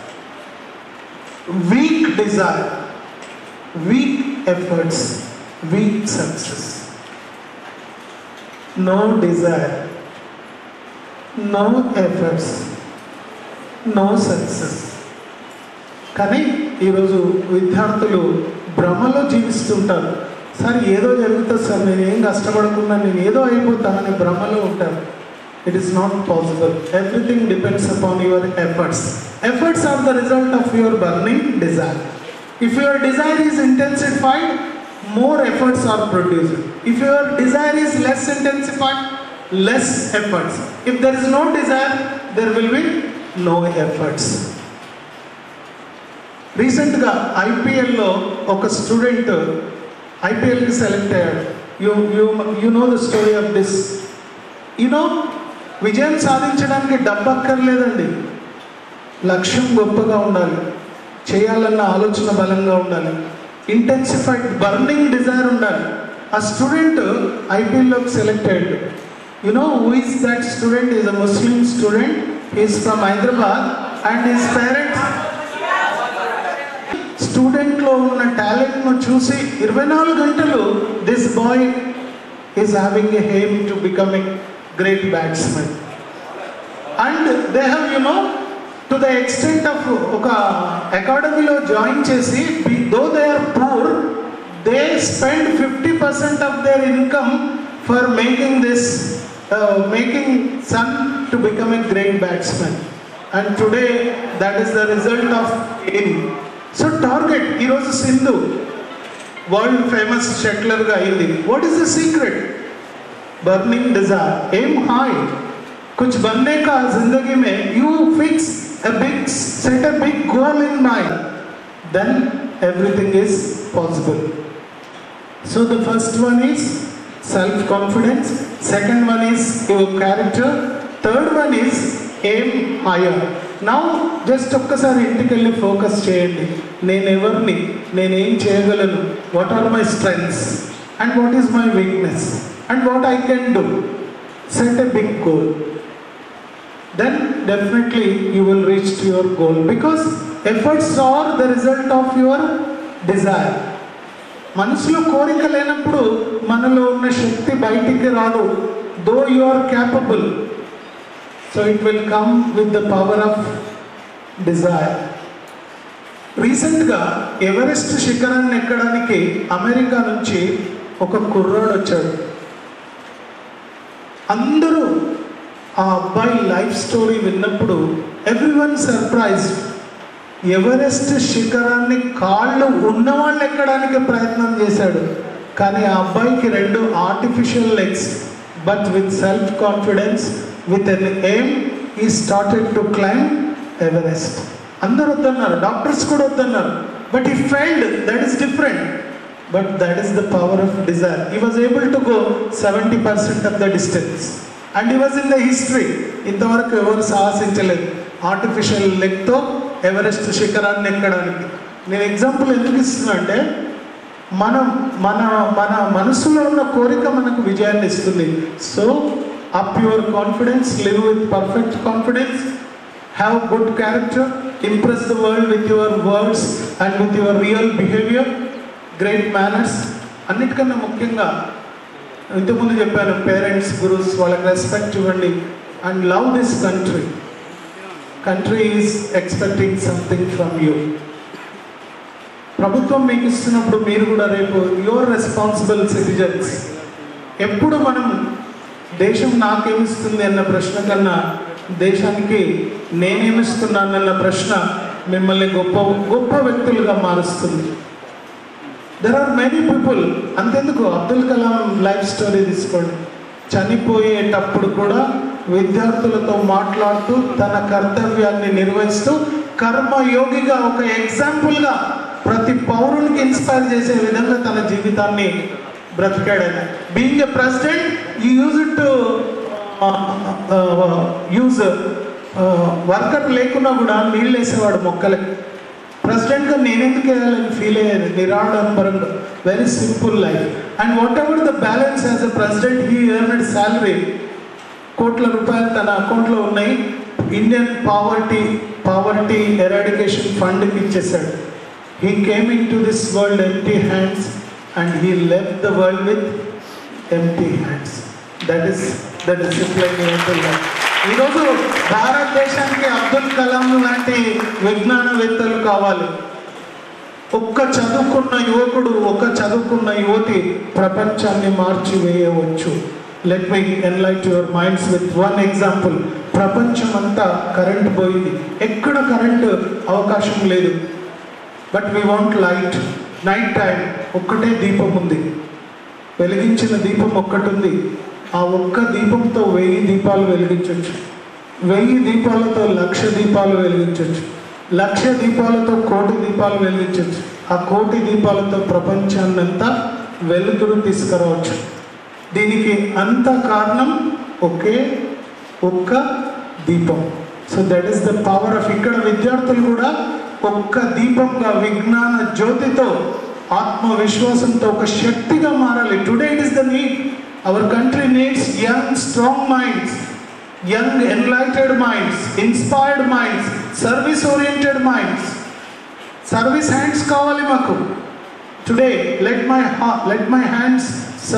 Speaker 4: Weak desire, weak efforts, weak success. No desire, no efforts, no success. కానీ ఈరోజు విద్యార్థులు భ్రమలో జీవిస్తుంటారు. Sir ఏదో జరుగుతుంది sir, నేను ఏం కష్టపడకుండా నేను ఏదో అయిపోతానని భ్రమలో ఉంటారు. It is not possible. Everything depends upon your efforts. Efforts are the result of your burning desire. If your desire is intensified, more efforts are produced. If your desire is less intensified, less efforts. If there is no desire, there will be no efforts. రీసెంట్గా ఐపీఎల్లో ఒక student ఐపీఎల్కి select అయ్యాడు. You know the story of this. విజయం సాధించడానికి డబ్బు అక్కర్లేదండి, లక్ష్యం గొప్పగా ఉండాలి, చేయాలన్న ఆలోచన బలంగా ఉండాలి, ఇంటెన్సిఫైడ్ బర్నింగ్ డిజైర్ ఉండాలి. ఆ స్టూడెంట్ ఐపీఎల్లోకి సెలెక్ట్ అయ్యాడు. Who is that student? Is a Muslim student. He is from Hyderabad and his parents student లో ఉన్న టాలెంట్ ను చూసి 24 గంటలు this boy is having a aim to become a great batsmen. And they have to the extent of ఒక అకాడమీలో join చేసి, though they are poor, they spend 50% of their income for making this making son to become a great batsman, and today that is the result of aim. So target. Ee roju Sindhu world famous shutler ga ayindi. What is the secret? Burning desire, aim high. kuch banne ka zindagi mein, you set a big goal in mind, then everything is possible. So the first one is self-confidence, second one is your character, third one is aim higher. Now just ఒక్కసారి ఇంటికి వెళ్ళి focus చేయండి. నేను ఎవరిని, నేను ఏం చేయగలను, what are my strengths and what is my weakness and what I can do. Set a big goal, then definitely you will reach to your goal, because efforts are the result of your desire. మనసులో కోరిక లేనప్పుడు మనలో ఉన్న శక్తి బయటికి రాదు. Though you are capable, so it will come with the power of desire. రీసెంట్గా Everest శిఖరాన్ని ఎక్కడానికి అమెరికా నుంచి ఒక కుర్రాడు వచ్చాడు. అందరూ ఆ అబ్బాయి లైఫ్ స్టోరీ విన్నప్పుడు ఎవ్రీవన్ సర్ప్రైజ్డ్. ఎవరెస్ట్ శిఖరాన్ని కాళ్ళు ఉన్నవాళ్ళు ఎక్కడానికి ప్రయత్నం చేశాడు. కానీ ఆ అబ్బాయికి 2 artificial legs, but with self confidence, with an aim, he started to climb Everest. అందరూ వద్దన్నారు, డాక్టర్స్ కూడా వద్దన్నారు, but he failed. That is different. But that is the power of desire. He was able to go 70% of the distance. And he was in the history. ఇంతవరకు ఎవరు సాహసించలేదు artificial లెగ్తో Everest శిఖరాన్ని ఎక్కడానికి. నేను example ఎందుకు ఇస్తున్నా అంటే మన మన మన మనసులో ఉన్న కోరిక మనకు విజయాన్ని ఇస్తుంది. So up your confidence, live with perfect confidence, have good character, impress the world with your words and with your real behaviour, great manners. అన్నిటికన్నా ముఖ్యంగా ఇంతకుముందు చెప్పాను, పేరెంట్స్, గురుస్, వాళ్ళకి రెస్పెక్ట్ ఇవ్వండి. And love this country. Country is expecting something from you. ప్రభుత్వం మీకు ఇస్తున్నప్పుడు మీరు కూడా రేపు యువర్ రెస్పాన్సిబుల్ సిటిజన్స్. ఎప్పుడు మనం దేశం నాకేమిస్తుంది అన్న ప్రశ్న కన్నా దేశానికి నేనేమిస్తున్నానన్న ప్రశ్న మిమ్మల్ని గొప్ప గొప్ప వ్యక్తులుగా మారుస్తుంది. There are many people. అంతెందుకు, అబ్దుల్ కలాం లైఫ్ స్టోరీ తీసుకోండి. చనిపోయేటప్పుడు కూడా విద్యార్థులతో మాట్లాడుతూ తన కర్తవ్యాన్ని నిర్వహిస్తూ కర్మయోగిగా ఒక ఎగ్జాంపుల్గా ప్రతి పౌరునికి ఇన్స్పైర్ చేసే విధంగా తన జీవితాన్ని బ్రతికాడని. బీయింగ్ ఎ ప్రెసిడెంట్ ఈ యూజ్ వర్కర్ లేకున్నా కూడా నీళ్ళు వేసేవాడు మొక్కలకి. ప్రెసిడెంట్గా నేనెందుకు వేయాలని ఫీల్ అయ్యేది నిరాడంబరంగా. Very simple life. And whatever the balance as a president he earned salary. కోట్ల రూపాయలు తన అకౌంట్లో ఉన్నాయి. ఇండియన్ పావర్టీ ఎరాడికేషన్ ఫండ్కి ఇచ్చేసాడు. He came into this world empty hands and he left the world with empty hands. That is the discipline you have to learn. ఈరోజు భారతదేశానికి అబ్దుల్ కలాం లాంటి విజ్ఞానవేత్తలు కావాలి. ఒక్క చదువుకున్న యువకుడు, ఒక్క చదువుకున్న యువతి ప్రపంచాన్ని మార్చివేయవచ్చు. Let me enlight your minds with one example. ప్రపంచం అంతా కరెంట్ పోయింది, ఎక్కడ కరెంటు అవకాశం లేదు. But we want light. Night time ఒక్కటే దీపం ఉంది, వెలిగించిన దీపం ఒక్కటి ఉంది. ఆ ఒక్క దీపంతో 1000 దీపాలు వెలిగించవచ్చు. 1000 దీపాలతో 1,00,000 దీపాలు వెలిగించవచ్చు. 1,00,000 దీపాలతో 1,00,000 దీపాలు వెలిగించవచ్చు. ఆ 1,00,000 దీపాలతో ప్రపంచాన్నంతా వెలుతురు తీసుకురావచ్చు. దీనికి అంత కారణం ఒక్క దీపం. So that is the power of. ఇక్కడ విద్యార్థులు కూడా ఒక్క దీపంగా విజ్ఞాన జ్యోతితో ఆత్మవిశ్వాసంతో ఒక శక్తిగా మారాలి. Today it is the need. Our country needs young strong minds, young enlighted minds, inspired minds, service oriented minds. Service hands కావాలి మాకు. Today let my hands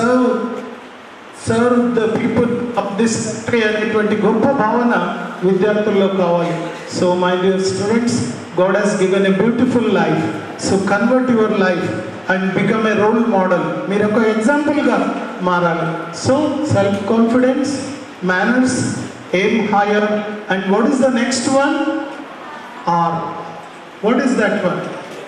Speaker 4: serve the people of this country అనేటువంటి గొప్ప భావన విద్యార్థుల్లో కావాలి. So my dear students, God has given a beautiful life. So convert your life and become a role model. మీరు ఒక ఎగ్జాంపుల్గా మారాలి. So self confidence, manners, aim higher. And what is the next one? R. What is that one?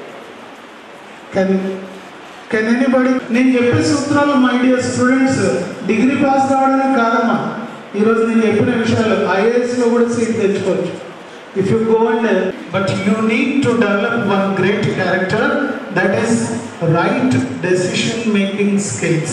Speaker 4: Can anybody? నేను చెప్పే సూత్రాలు my dear students degree pass కావడానికి కాదమ్మా. ఈరోజు నేను చెప్పిన విషయాలు IASలో కూడా సీట్ తెచ్చుకోవచ్చు. If you go and but you need to develop one great character, that is right decision making skills.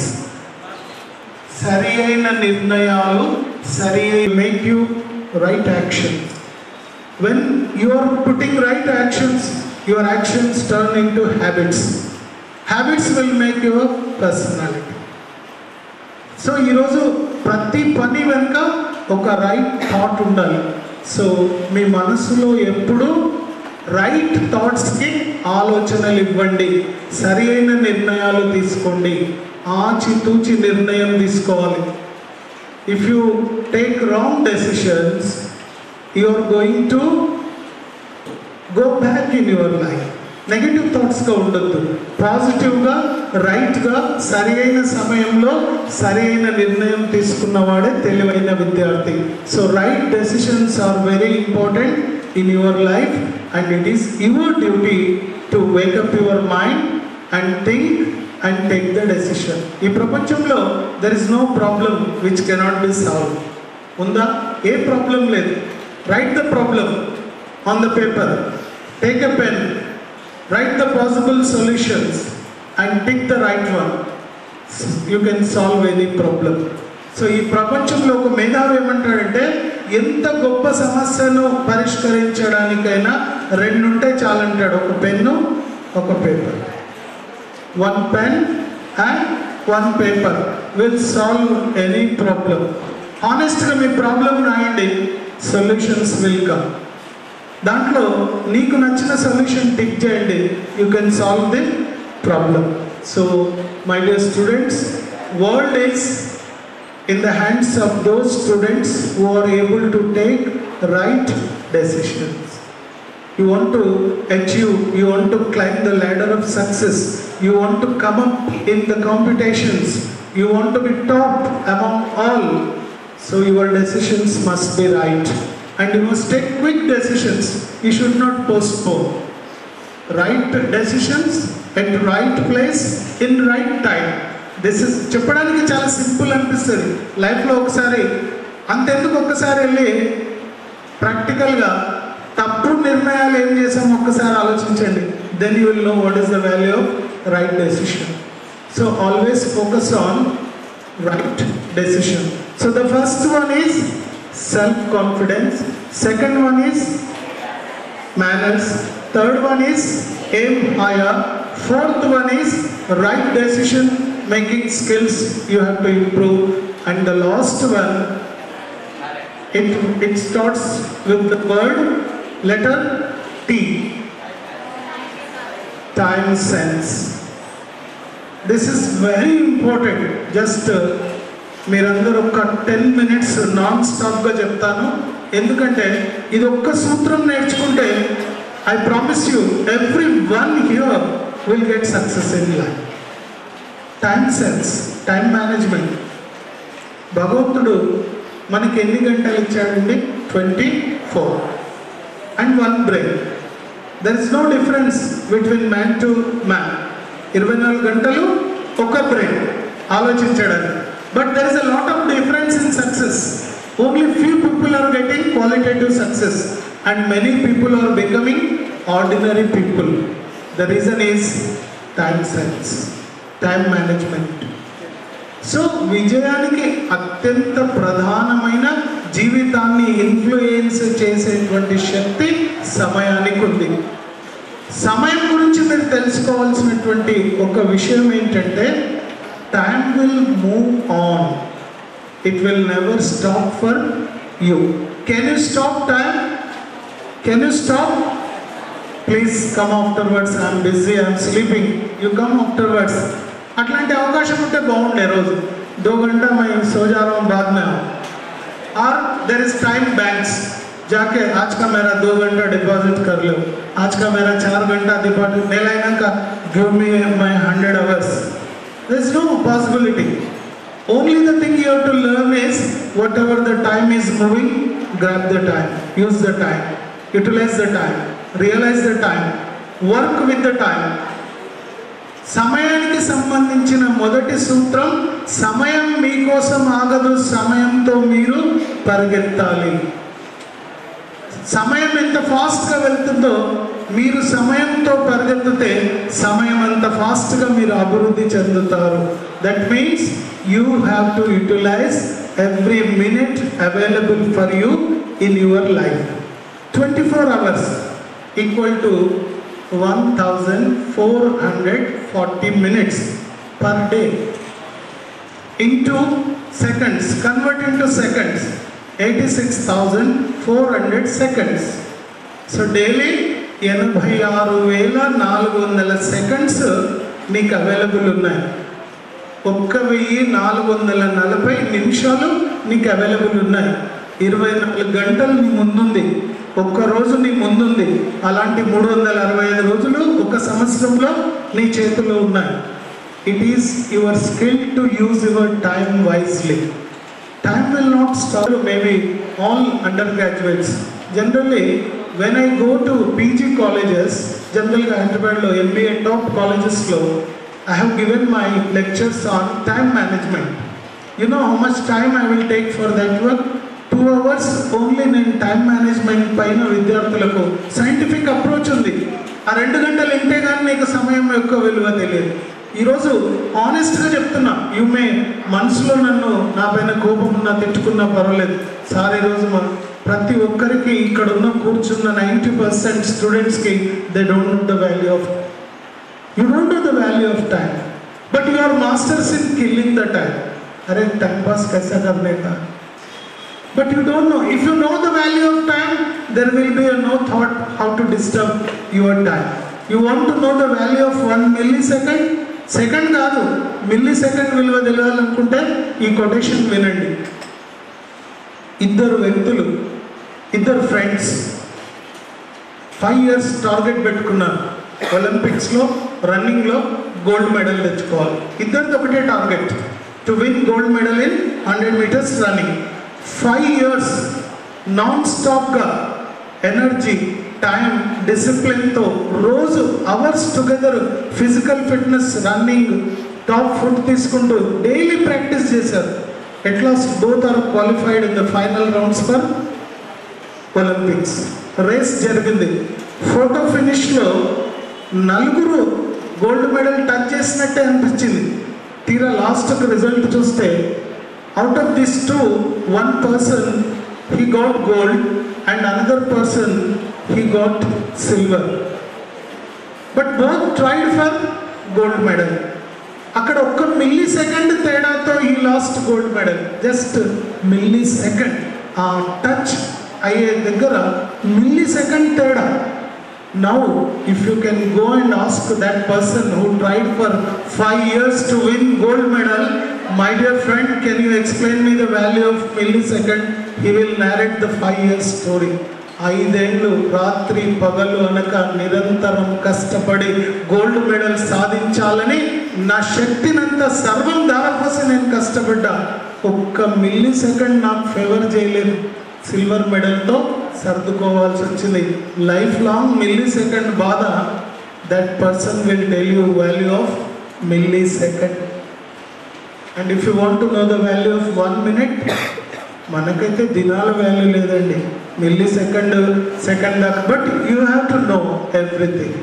Speaker 4: సరియైన నిర్ణయాలు, make you right action. When you are putting right actions, your actions turn into habits. Habits will make your personality. So ఈరోజు ప్రతి పని వెనుక ఒక right thought ఉండాలి. So మీ మనసులో ఎప్పుడు రైట్ థాట్స్కి ఆలోచనలు ఇవ్వండి. సరి అయిన నిర్ణయాలు తీసుకోండి. ఆచితూచి నిర్ణయం తీసుకోవాలి. If you take wrong decisions, you are going to go back in your life. Negative థాట్స్గా ఉండొద్దు. పాజిటివ్గా, రైట్గా, సరి అయిన సమయంలో సరి అయిన నిర్ణయం తీసుకున్నవాడే తెలివైన విద్యార్థి. So right decisions are very important. in your life, and it is your duty to wake up your mind and think and take the decision. ఈ ప్రపంచంలో there is no problem which cannot be solved. ఉందా? ఏ problem లేదు. Write the problem on the paper, take a pen, write the possible solutions and pick the right one. You can solve any problem. So ఈ ప్రపంచంలో ఒక మేధావి ఏమంటాడంటే, ఎంత గొప్ప సమస్యను పరిష్కరించడానికైనా రెండు ఉంటే చాలంటాడు. ఒక పెన్ను, ఒక paper. One pen and one paper will solve any problem. హానెస్ట్గా మీ ప్రాబ్లం రాయండి, సొల్యూషన్స్ విల్ కమ్. దాంట్లో నీకు నచ్చిన సొల్యూషన్ టిక్ చేయండి, you can solve the problem. So my dear students, world is in the hands of those students who are able to take right decisions. You want to achieve, you want to climb the ladder of success, you want to come up in the competitions, you want to be top among all, so your decisions must be right, and you must take quick decisions. You should not postpone. Right decisions at right place in right time. This is చెప్పడానికి చాలా simple అనిపిస్తుంది. లైఫ్లో ఒకసారి అంతెందుకు ఒక్కసారి వెళ్ళి ప్రాక్టికల్గా తప్పుడు నిర్ణయాలు ఏం చేసామో ఒక్కసారి ఆలోచించండి. Then you will know what is the value of right decision. So always focus on right decision. So the first one is self confidence, second one is manners, third one is aim higher, fourth one is right decision making skills you have to improve, and the last one, it starts with the word letter T, time sense. This is very important. Just మీరందరూ ఒక 10 minutes non స్టాప్గా చెప్తాను, ఎందుకంటే ఇది ఒక్క సూత్రం నేర్చుకుంటే I promise you everyone here will get success in life. Time sense, time management. భగవంతుడు మనకి ఎన్ని గంటలు ఇచ్చాడండి? 24 and 1 brain. There is no difference between man to man. 24 గంటలు ఒక బ్రెయిన్ ఆలోచించడానికి. But there is a lot of difference in success. Only few people are getting qualitative success and many people are becoming ordinary people. The reason is time sense, time management. So విజయానికి అత్యంత ప్రధానమైన జీవితాన్ని influence చేసేటువంటి శక్తి సమయానికి ఉంది. సమయం గురించి మీరు తెలుసుకోవాల్సినటువంటి ఒక విషయం ఏంటంటే, time will move on. It will never stop for you. Can you stop time? Can you stop? Please come afterwards. I am busy, I am sleeping. You come afterwards. అట్లాంటి అవకాశం ఉంటే బాగుండే. రోజు 2 घंटा मैं सो जा रहा हूँ, बाद में आओ. और there is time banks. जाके आज का मेरा 2 घंटा डिपॉजिट कर लो, आज का मेरा 4 घंटा डिपॉजिट नेलाइना का give me my 100 hours. There is no possibility. Only the thing you have to learn is whatever the time is moving, grab the time, use the time, utilize the time, realize the time, work with the time. సమయానికి సంబంధించిన మొదటి సూత్రం, సమయం మీకోసం ఆగదు, సమయంతో మీరు పరిగెత్తాలి. సమయం ఎంత ఫాస్ట్గా వెళ్తుందో మీరు సమయంతో పరిగెత్తితే సమయం అంత ఫాస్ట్గా మీరు అభివృద్ధి చెందుతారు. That means you have to utilize every minute available for you in your life. 24 hours equal to 1440 minutes per day. Into seconds, convert into seconds, 86,400 seconds. So daily 86,400 seconds మీకు అవైలబుల్ ఉన్నాయి. 1440 నిమిషాలు నీకు అవైలబుల్ ఉన్నాయి. 24 గంటలు నీ ముందుంది, ఒక్కరోజు నీ ముందుంది. అలాంటి 365 రోజులు ఒక సంవత్సరంలో నీ చేతిలో ఉన్నాయి. It is your skill to use your time wisely. Time will not stop. Maybe all undergraduates, generally when I go to PG colleges, generally Hyderabad lo MBA top colleges lo, I have given my lectures on time management. You know how much time I will take for that work? 2 hours only నేను time management పైన విద్యార్థులకు scientific approach ఉంది. ఆ 2 గంటలు ఇంటే కానీ నీకు సమయం యొక్క విలువ తెలియదు. ఈరోజు ఆనెస్ట్గా చెప్తున్నా, మే మనసులో నన్ను నా పైన కోపం ఉన్నా తిట్టుకున్నా పర్వాలేదు సార్. ఈరోజు ప్రతి ఒక్కరికి ఇక్కడ ఉన్న కూర్చున్న 90% స్టూడెంట్స్కి they don't know the value of time, but you are masters in killing the time. అరే టైం పాస్ कैसा करने का, but you don't know. If you know the value of time, there will be no thought how to disturb your time. You want to know the value of 1 millisecond? Second కాదు, millisecond విలువ తెలియాలనుకుంటే ఈ quotation వినండి. 2 వ్యక్తులు, 2 friends 5 years target పెట్టుకున్నారు. ఒలింపిక్స్లో రన్నింగ్లో gold medal తెచ్చుకోవాలి. ఇద్దరిది ఒకటే target, to win gold medal in 100 meters running. 5 years non స్టాప్గా ఎనర్జీ, టైం, డిసిప్లిన్తో రోజు hours together physical fitness, running, top food తీసుకుంటూ డైలీ ప్రాక్టీస్ చేశారు. At last both are qualified in the final rounds for Olympics. Race జరిగింది. Photo ఫినిష్లో 4 gold medal touch చేసినట్టే అనిపించింది. తీరా లాస్ట్కి రిజల్ట్ చూస్తే out of this 2, 1 person he got gold and another person he got silver, but both tried for gold medal. అక్కడ 1 millisecond తేడాతో he lost gold medal. Just millisecond, ఆ touch అయ్యే దగ్గర millisecond తేడా. Now if you can go and ask that person who tried for 5 years to win gold medal, my dear friend, can you explain me the value of millisecond? He will narrate the 5 years story. 5 ఏళ్ళు రాత్రి పగలు అనక నిరంతరం కష్టపడి gold medal సాధించాలని నా శక్తినంతా సర్వం దారపోసి నేను కష్టపడ్డా. 1 millisecond నాకు ఫేవర్ చేయలేదు. సిల్వర్ మెడల్తో సర్దుకోవాల్సి వచ్చింది. లైఫ్ లాంగ్ millisecond బాధ. That person will tell you value of millisecond. And if you want to know the value of 1 minute, మనకైతే దినాల వాల్యూ లేదండి, millisecond, సెకండ్ దాకా. But you have to know everything.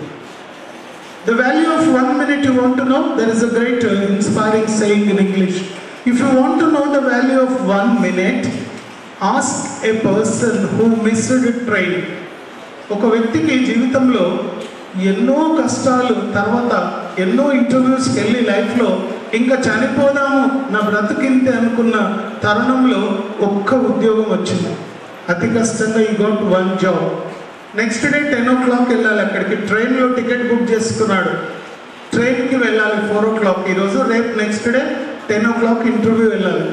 Speaker 4: The value of 1 minute you want to know? There is a great inspiring saying in English. If you want to know the value of 1 minute, ask a person who missed a train. ఒక వ్యక్తికి జీవితంలో ఎన్నో కష్టాలు తర్వాత ఎన్నో ఇంటర్వ్యూస్కి వెళ్ళి లైఫ్లో ఇంకా చనిపోదాము నా బ్రతికింతే అనుకున్న తరుణంలో 1 ఉద్యోగం వచ్చింది. అతి కష్టంగా ఈ got 1 job. Next day 10 o'clock వెళ్ళాలి అక్కడికి. ట్రైన్లో టికెట్ బుక్ చేసుకున్నాడు. ట్రైన్కి వెళ్ళాలి 4 o'clock ఈరోజు. రేపు నెక్స్ట్ డే 10 o'clock ఇంటర్వ్యూ వెళ్ళాలి.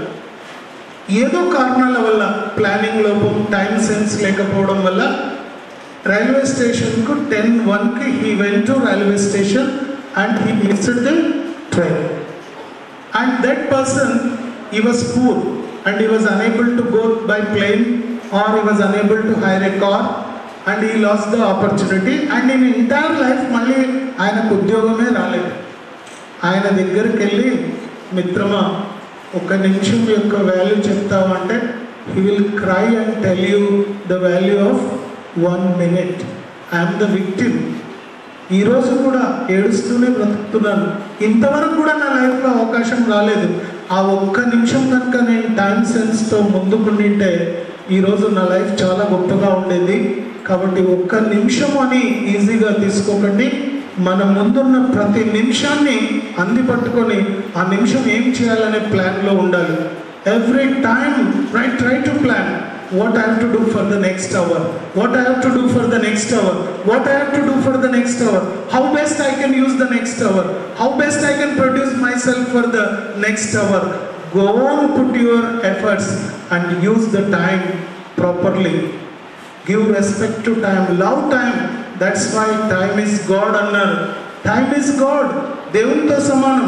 Speaker 4: ఏదో కారణాల వల్ల, ప్లానింగ్ లోపం, టైం సెన్స్ లేకపోవడం వల్ల రైల్వే స్టేషన్కు 10:01కి he went to railway station and he missed the train. And that person, he was poor and he was unable to go by plane or he was unable to hire a car and he lost the opportunity. And in entire life మళ్ళీ ఆయనకు ఉద్యోగమే రాలేదు. ఆయన దగ్గరికి వెళ్ళి, మిత్రమా 1 నిమిషం యొక్క వాల్యూ చెప్తామంటే he will cry and tell you the value of 1 minute. I'm the victim. ఈరోజు కూడా ఏడుస్తూనే బ్రతుకుతున్నాను. ఇంతవరకు కూడా నా లైఫ్లో అవకాశం రాలేదు. ఆ 1 నిమిషం కనుక నేను టైం సెన్స్తో ముందుకుంటే ఈరోజు నా లైఫ్ చాలా గొప్పగా ఉండేది. కాబట్టి 1 నిమిషం అని ఈజీగా తీసుకోకండి. మన ముందున్న ప్రతి నిమిషాన్ని అందిపట్టుకొని ఆ నిమిషం ఏం చేయాలనే ప్లాన్లో ఉండాలి. Every time try to plan. What I have to do for the next hour? What I have to do for the next hour? What I have to do for the next hour? How best I can use the next hour? How best I can produce myself for the next hour? Go on, put your efforts and use the time properly. Give respect to time. Love time. That's why time is God అన్నారు. Time is God. దేవునితో సమానం.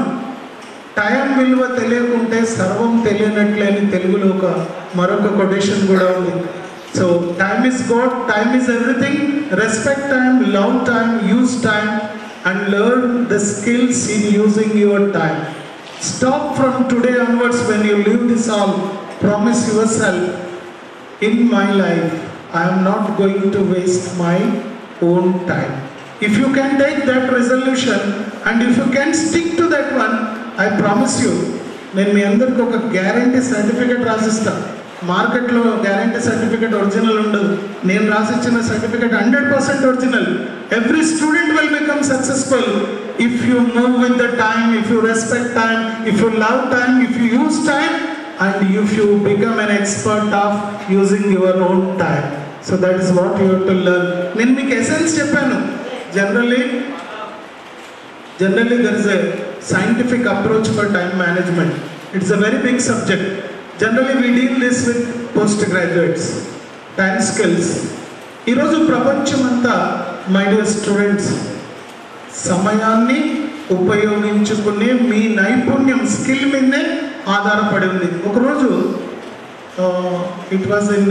Speaker 4: Time విలువ తెలియకుంటే సర్వం తెలియనట్లే అని తెలుగులో మరొక quotation కూడా ఉంది. So time is God, what? Time is everything. Respect time, love time, use time, and learn the skills in using your time. Stop from today onwards when you leave this hall. Promise yourself, in my life, I am not going to waste my own time. If you can take that resolution and if you can stick to that one, I promise you, నేను మీ అందరికి ఒక guarantee certificate రాసిస్తా. మార్కెట్లో guarantee certificate original ఉండదు. నేను రాసిచ్చిన certificate 100% original. Every student will become successful if you move with the time, if you respect time, if you love time, if you use time, and if you become an expert of using your own time. So that is what you have to learn. నేను మీకు essence చెప్పాను. Generally there is a scientific approach for time management. It's a very big subject. Generally we deal this with postgraduates. Time skills. ఈరోజు ప్రపంచమంతా, my dear students, సమయాన్ని ఉపయోగించుకునే మీ నైపుణ్యం, skill మీదనే ఆధారపడి ఉంది. ఒకరోజు ఇట్ వాజ్ ఇన్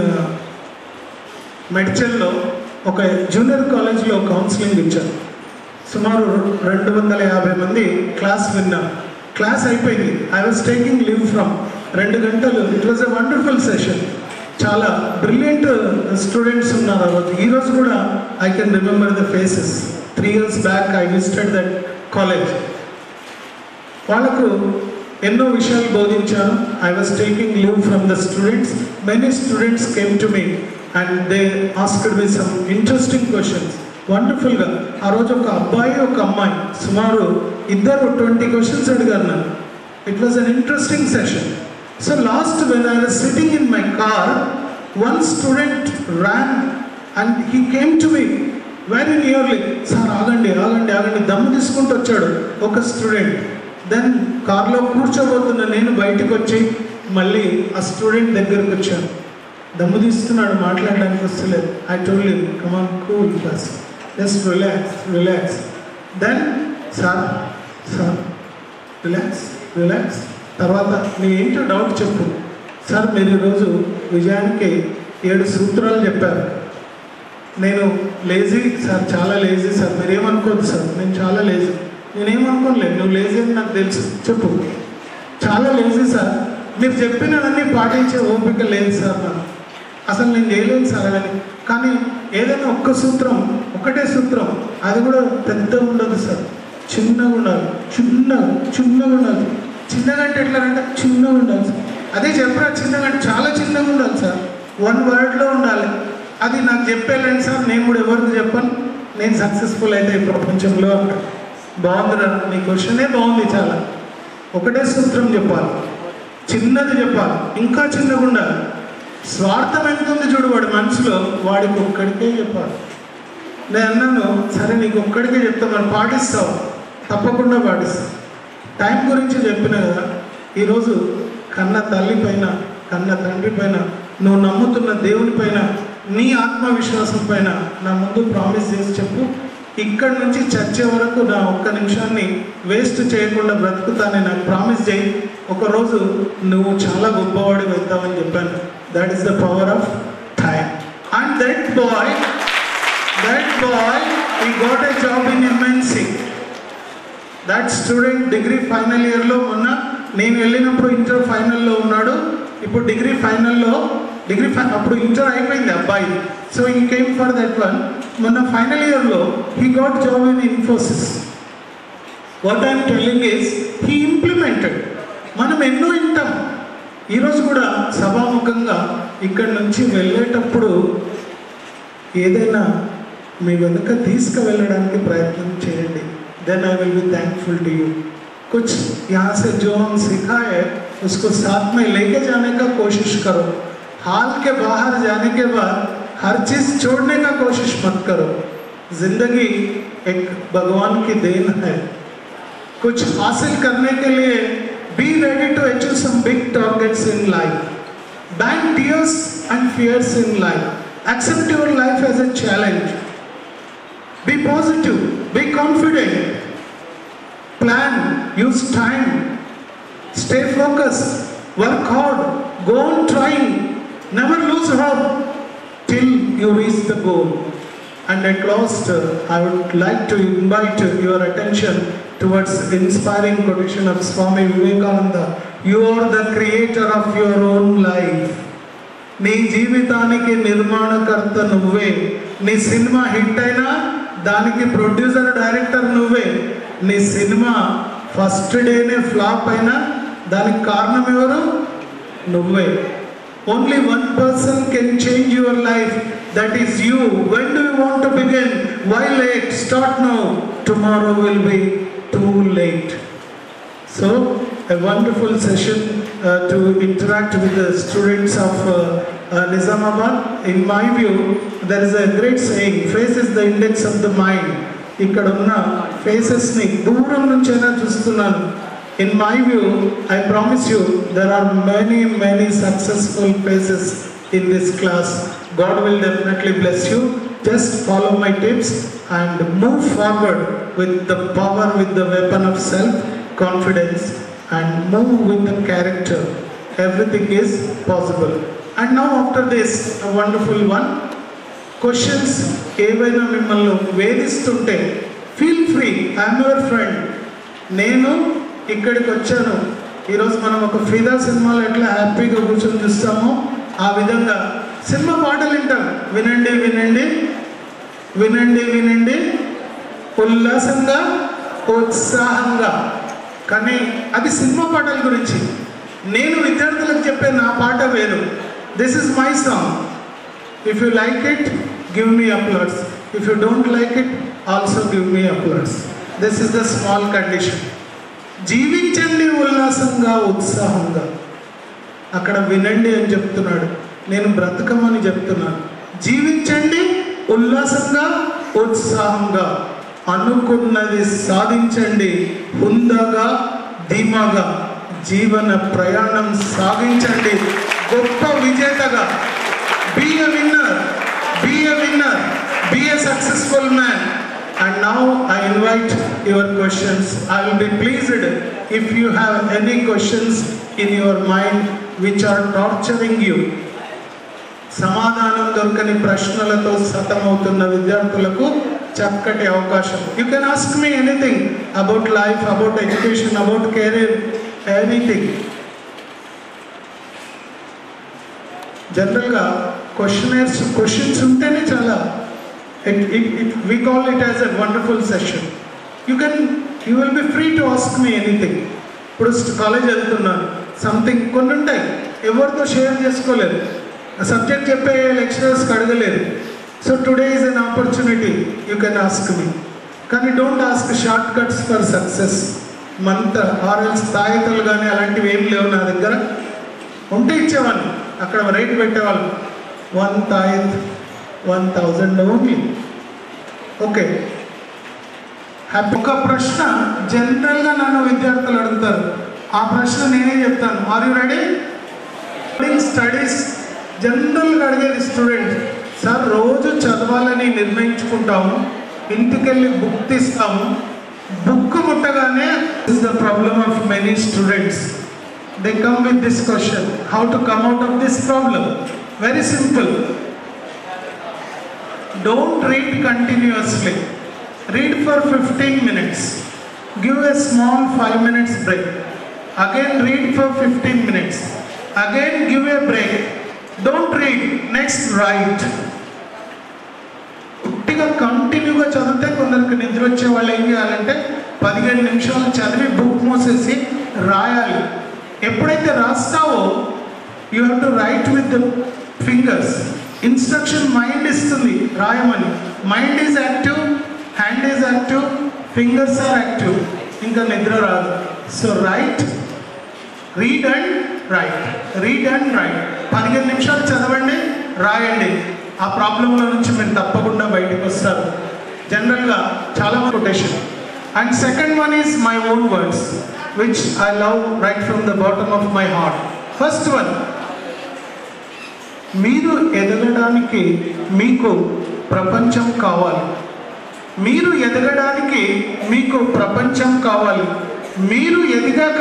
Speaker 4: మెడ్చల్లో ఒక జూనియర్ కాలేజ్లో కౌన్సిలింగ్ ఇచ్చారు. సుమారు 250 మంది క్లాస్ విన్నారు. క్లాస్ అయిపోయింది. I was taking leave from 2 గంటలు. It was a wonderful session. చాలా బ్రిలియంట్ స్టూడెంట్స్ ఉన్నారు ఆ రోజు. ఈరోజు కూడా I can remember the faces. 3 years back I visited that college. వాళ్ళకు ఎన్నో విషయాలు బోధించాను. I was taking leave from the students. Many students came to me and they asked me some interesting questions. వండర్ఫుల్గా ఆ రోజు ఒక అబ్బాయి ఒక అమ్మాయి సుమారు ఇద్దరు 20 questions అడిగారు నన్ను. It was an interesting session. So last when I was sitting in my car, one student ran and he came to me very nearly. Sir ఆగండి ఆగండి ఆగండి, దమ్ము తీసుకుంటూ వచ్చాడు ఒక స్టూడెంట్. దెన్ కార్లో కూర్చోబోతున్న నేను బయటకు వచ్చి మళ్ళీ ఆ స్టూడెంట్ దగ్గరకు వచ్చాను. దమ్ము తీస్తున్నాడు, మాట్లాడడానికి వస్తలేదు. I told him, come on, cool class, just relax relax. Then sir relax relax. తర్వాత నీ ఏంటో డౌట్ చెప్పు. సార్ మీరు ఈరోజు విజయానికి 7 సూత్రాలు చెప్పారు. నేను లేజీ సార్, చాలా లేజీ సార్. మీరేమనుకోదు సార్, నేను చాలా లేజీ. నేనేమనుకోలేదు, నువ్వు లేజీ అని నాకు తెలుసు. చెప్పు. చాలా లేజీ సార్, మీరు చెప్పినవన్నీ పాటించే ఓపిక లేదు సార్ నాకు. అసలు నేను చేయలేను సార్ అని. కానీ ఏదైనా ఒక్క సూత్రం, ఒకటే సూత్రం, అది కూడా పెద్దగా ఉండదు సార్, చిన్నగా ఉండాలి. చిన్నగా ఉండాలి. చిన్నగా అంటే ఎట్లా అంటే చిన్నగా ఉండాలి సార్. అదే చెప్పరా, చిన్నగా అంటే చాలా చిన్నగా ఉండాలి సార్. 1 wordలో ఉండాలి. అది నాకు చెప్పేలేండి సార్, నేను కూడా ఎవరికి చెప్పాను, నేను సక్సెస్ఫుల్ అయితే ఈ ప్రపంచంలో అక్కడ. బాగుందిరా, నీ క్వశ్చనే బాగుంది చాలా. ఒకటే సూత్రం చెప్పాలి, చిన్నది చెప్పాలి, ఇంకా చిన్నగా ఉండాలి. స్వార్థం ఎంత ఉంది చూడు వాడి మనసులో, వాడికి ఒక్కడికే చెప్పాలి. నేను అన్నాను, సరే నీకు ఒక్కడికే చెప్తా, మరి పాటిస్తావు? తప్పకుండా పాటిస్తావు. టైం గురించి చెప్పిన కదా. ఈరోజు కన్న తల్లి పైన, కన్న తండ్రి పైన, నువ్వు నమ్ముతున్న దేవుని పైన, నీ ఆత్మవిశ్వాసం పైన నా ముందు ప్రామిస్ చేసి చెప్పు, ఇక్కడి నుంచి చచ్చే వరకు నా ఒక్క నిమిషాన్ని వేస్ట్ చేయకుండా బ్రతుకుతానని నాకు ప్రామిస్ చేయి. ఒకరోజు నువ్వు చాలా గొప్పవాడి వెళ్తావని చెప్పాను. That is the power of time. And that boy he got a job in MNC. That student degree final ఇయర్లో, మొన్న నేను వెళ్ళినప్పుడు ఇంటర్ ఫైనల్లో ఉన్నాడు. ఇప్పుడు డిగ్రీ ఫైనల్లో, అప్పుడు ఇంటర్ అయిపోయింది అబ్బాయి. So he came for that one. మొన్న ఫైనల్ ఇయర్లో he got job in Infosys. What I'm telling is he implemented. మనం ఎన్నో వింటాం. ఈరోజు కూడా సభాముఖంగా ఇక్కడి నుంచి వెళ్ళేటప్పుడు ఏదైనా మీ వెనుక తీసుకువెళ్ళడానికి ప్రయత్నం చేయండి. Then I will be thankful to you. कुछ यहाँ से जो हम सीखा है उसको साथ में लेके जाने का कोशिश करो. हाल के बाहर जाने के बाद हर चीज़ छोड़ने का कोशिश मत करो. जिंदगी एक भगवान की देन है. कुछ हासिल करने के लिए be ready to achieve some big targets in life. Bank tears and fears in life. Accept your life as a challenge. Be positive, be confident, plan, use time, stay focused, work hard, go on trying, never lose hope till you reach the goal. And at last, I would like to invite your attention towards inspiring quotation of Swami Vivekananda. You are the creator of your own life. నీ జీవితానికి నిర్మాణకర్త నువ్వే. నీ cinema hit అయినా దానికి producer director నువ్వే. నీ cinema first డేనే flop అయినా దానికి కారణం ఎవరు? నువ్వే. Only one person can change your life, that is you. When do you want to begin? Why late? Start now. Tomorrow will be too late. So, a wonderful session to interact with the students of Nizamabad. In my view, there is a great saying, face is the index of the mind. ఇక్కడ ఉన్న ఫేసెస్ని దూరం నుంచైనా చూస్తున్నాను. In my view, I promise you, there are many successful faces in this class. God will definitely bless you. Just follow my tips and move forward with the power, with the weapon of self-confidence, and move with the character. Everything is possible. And now after this, a wonderful one. Questions ఏవైనా మిమ్మల్ని వేధిస్తుంటే feel free. I'm your friend. నేను ఇక్కడికి వచ్చాను. ఈరోజు మనం ఒక ఫిదా సినిమాలో ఎట్లా హ్యాపీగా కూర్చొని చూస్తామో ఆ విధంగా సినిమా పాటలు వింటాం. వినండి వినండి వినండి వినండి ఉల్లాసంగా ఉత్సాహంగా. కానీ అది సినిమా పాటల గురించి. నేను విద్యార్థులకు చెప్పే నా పాట వేరు. This is my song. If you like it, give me applause. If you don't like it, also give me applause. This is the small condition. జీవించండి ఉల్లాసంగా ఉత్సాహంగా. అక్కడ వినండి అని చెప్తున్నాడు, నేను బ్రతకమని చెప్తున్నాను. జీవించండి ఉల్లాసంగా ఉత్సాహంగా. అనుకున్నది సాధించండి హుందాగా ధీమాగా. జీవన ప్రయాణం సాగించండి గొప్ప విజేతగా. Be a winner, be a winner, be a successful man. And now I invite your questions. I will be pleased if you have any questions in your mind which are torturing you. సమాధానం దొరకని ప్రశ్నలతో సతమవుతున్న విద్యార్థులకు చక్కటి అవకాశం. You can ask me anything about life, about education, about career, anything. జనరల్గా questions ఉంటేనే చాలా we call it as a wonderful session. You will be free to ask me anything. ఇప్పుడు కాలేజ్ వెళ్తున్నాను, సంథింగ్ కొన్ని ఉంటాయి ఎవరితో షేర్ చేసుకోలేదు, subject చెప్పే లెక్చరర్స్కి అడగలేదు. So today is an opportunity, you can ask me. కానీ don't ask short cuts for success. మంత ఆర్ఎల్స్ తాయితలు కానీ అలాంటివి ఏం లేవు నా దగ్గర. ఉంటే ఇచ్చేవాళ్ళు, అక్కడ రేట్ పెట్టేవాళ్ళు. 1 తాయిత్ 1000 ఓన్లీ. Okay, happy. ఒక ప్రశ్న జనరల్గా నన్ను విద్యార్థులు అడుగుతారు, ఆ ప్రశ్న నేనే చెప్తాను. Are you ready? స్టడీస్ జనరల్గా అడిగేది స్టూడెంట్, సార్ రోజు చదవాలని నిర్ణయించుకుంటాము, ఇంటికెళ్ళి బుక్ తీస్తాము, బుక్ ముట్టగానే is the problem of many students. They come with this question, how to come out of this problem? Very simple. Don't read continuously. Read for 15 minutes. Give a small 5 minutes break. Again read for 15 minutes. Again give a break. Don't read. Next write. ఉట్టిగా కంటిన్యూగా చదివితే కొందరికి నిద్ర వచ్చే వాళ్ళు ఏం చేయాలంటే 15 నిమిషాలు చదివి బుక్ మూసేసి రాయాలి. ఎప్పుడైతే రాస్తావో you have to write with the fingers. Instruction mind ఇస్తుంది రాయమని. Mind is active, hand is active, fingers are active. ఇంకా నిద్ర రాదు. So write, read and write, read and write. 15 నిమిషాలు చదవండి, రాయండి. ఆ ప్రాబ్లంలో నుంచి మీరు తప్పకుండా బయటకు వస్తారు. జనరల్గా చాలా quotation. And second one is my own words which I love right from the bottom of my heart. First one, మీరు ఎదగడానికి మీకు ప్రపంచం కావాలి. మీరు ఎదగడానికి మీకు ప్రపంచం కావాలి. మీరు ఎదిగాక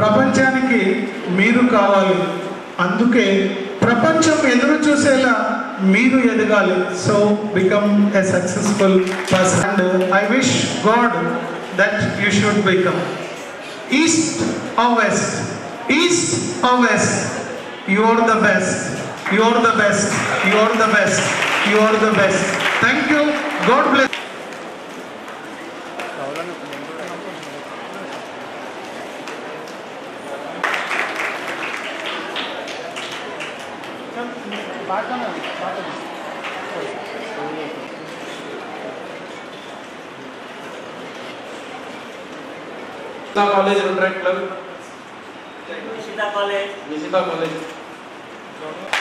Speaker 4: ప్రపంచానికి మీరు కావాలి. అందుకే ప్రపంచం ఎదురు చూసేలా మీరు ఎదగాలి. So become a successful person. And I wish God that you should become. East or west? East or west? You are the best. You are the best. You are the best. You are the best. Thank you. God bless.
Speaker 1: College Rotary Club.
Speaker 6: Nishita College.
Speaker 1: Nishita College.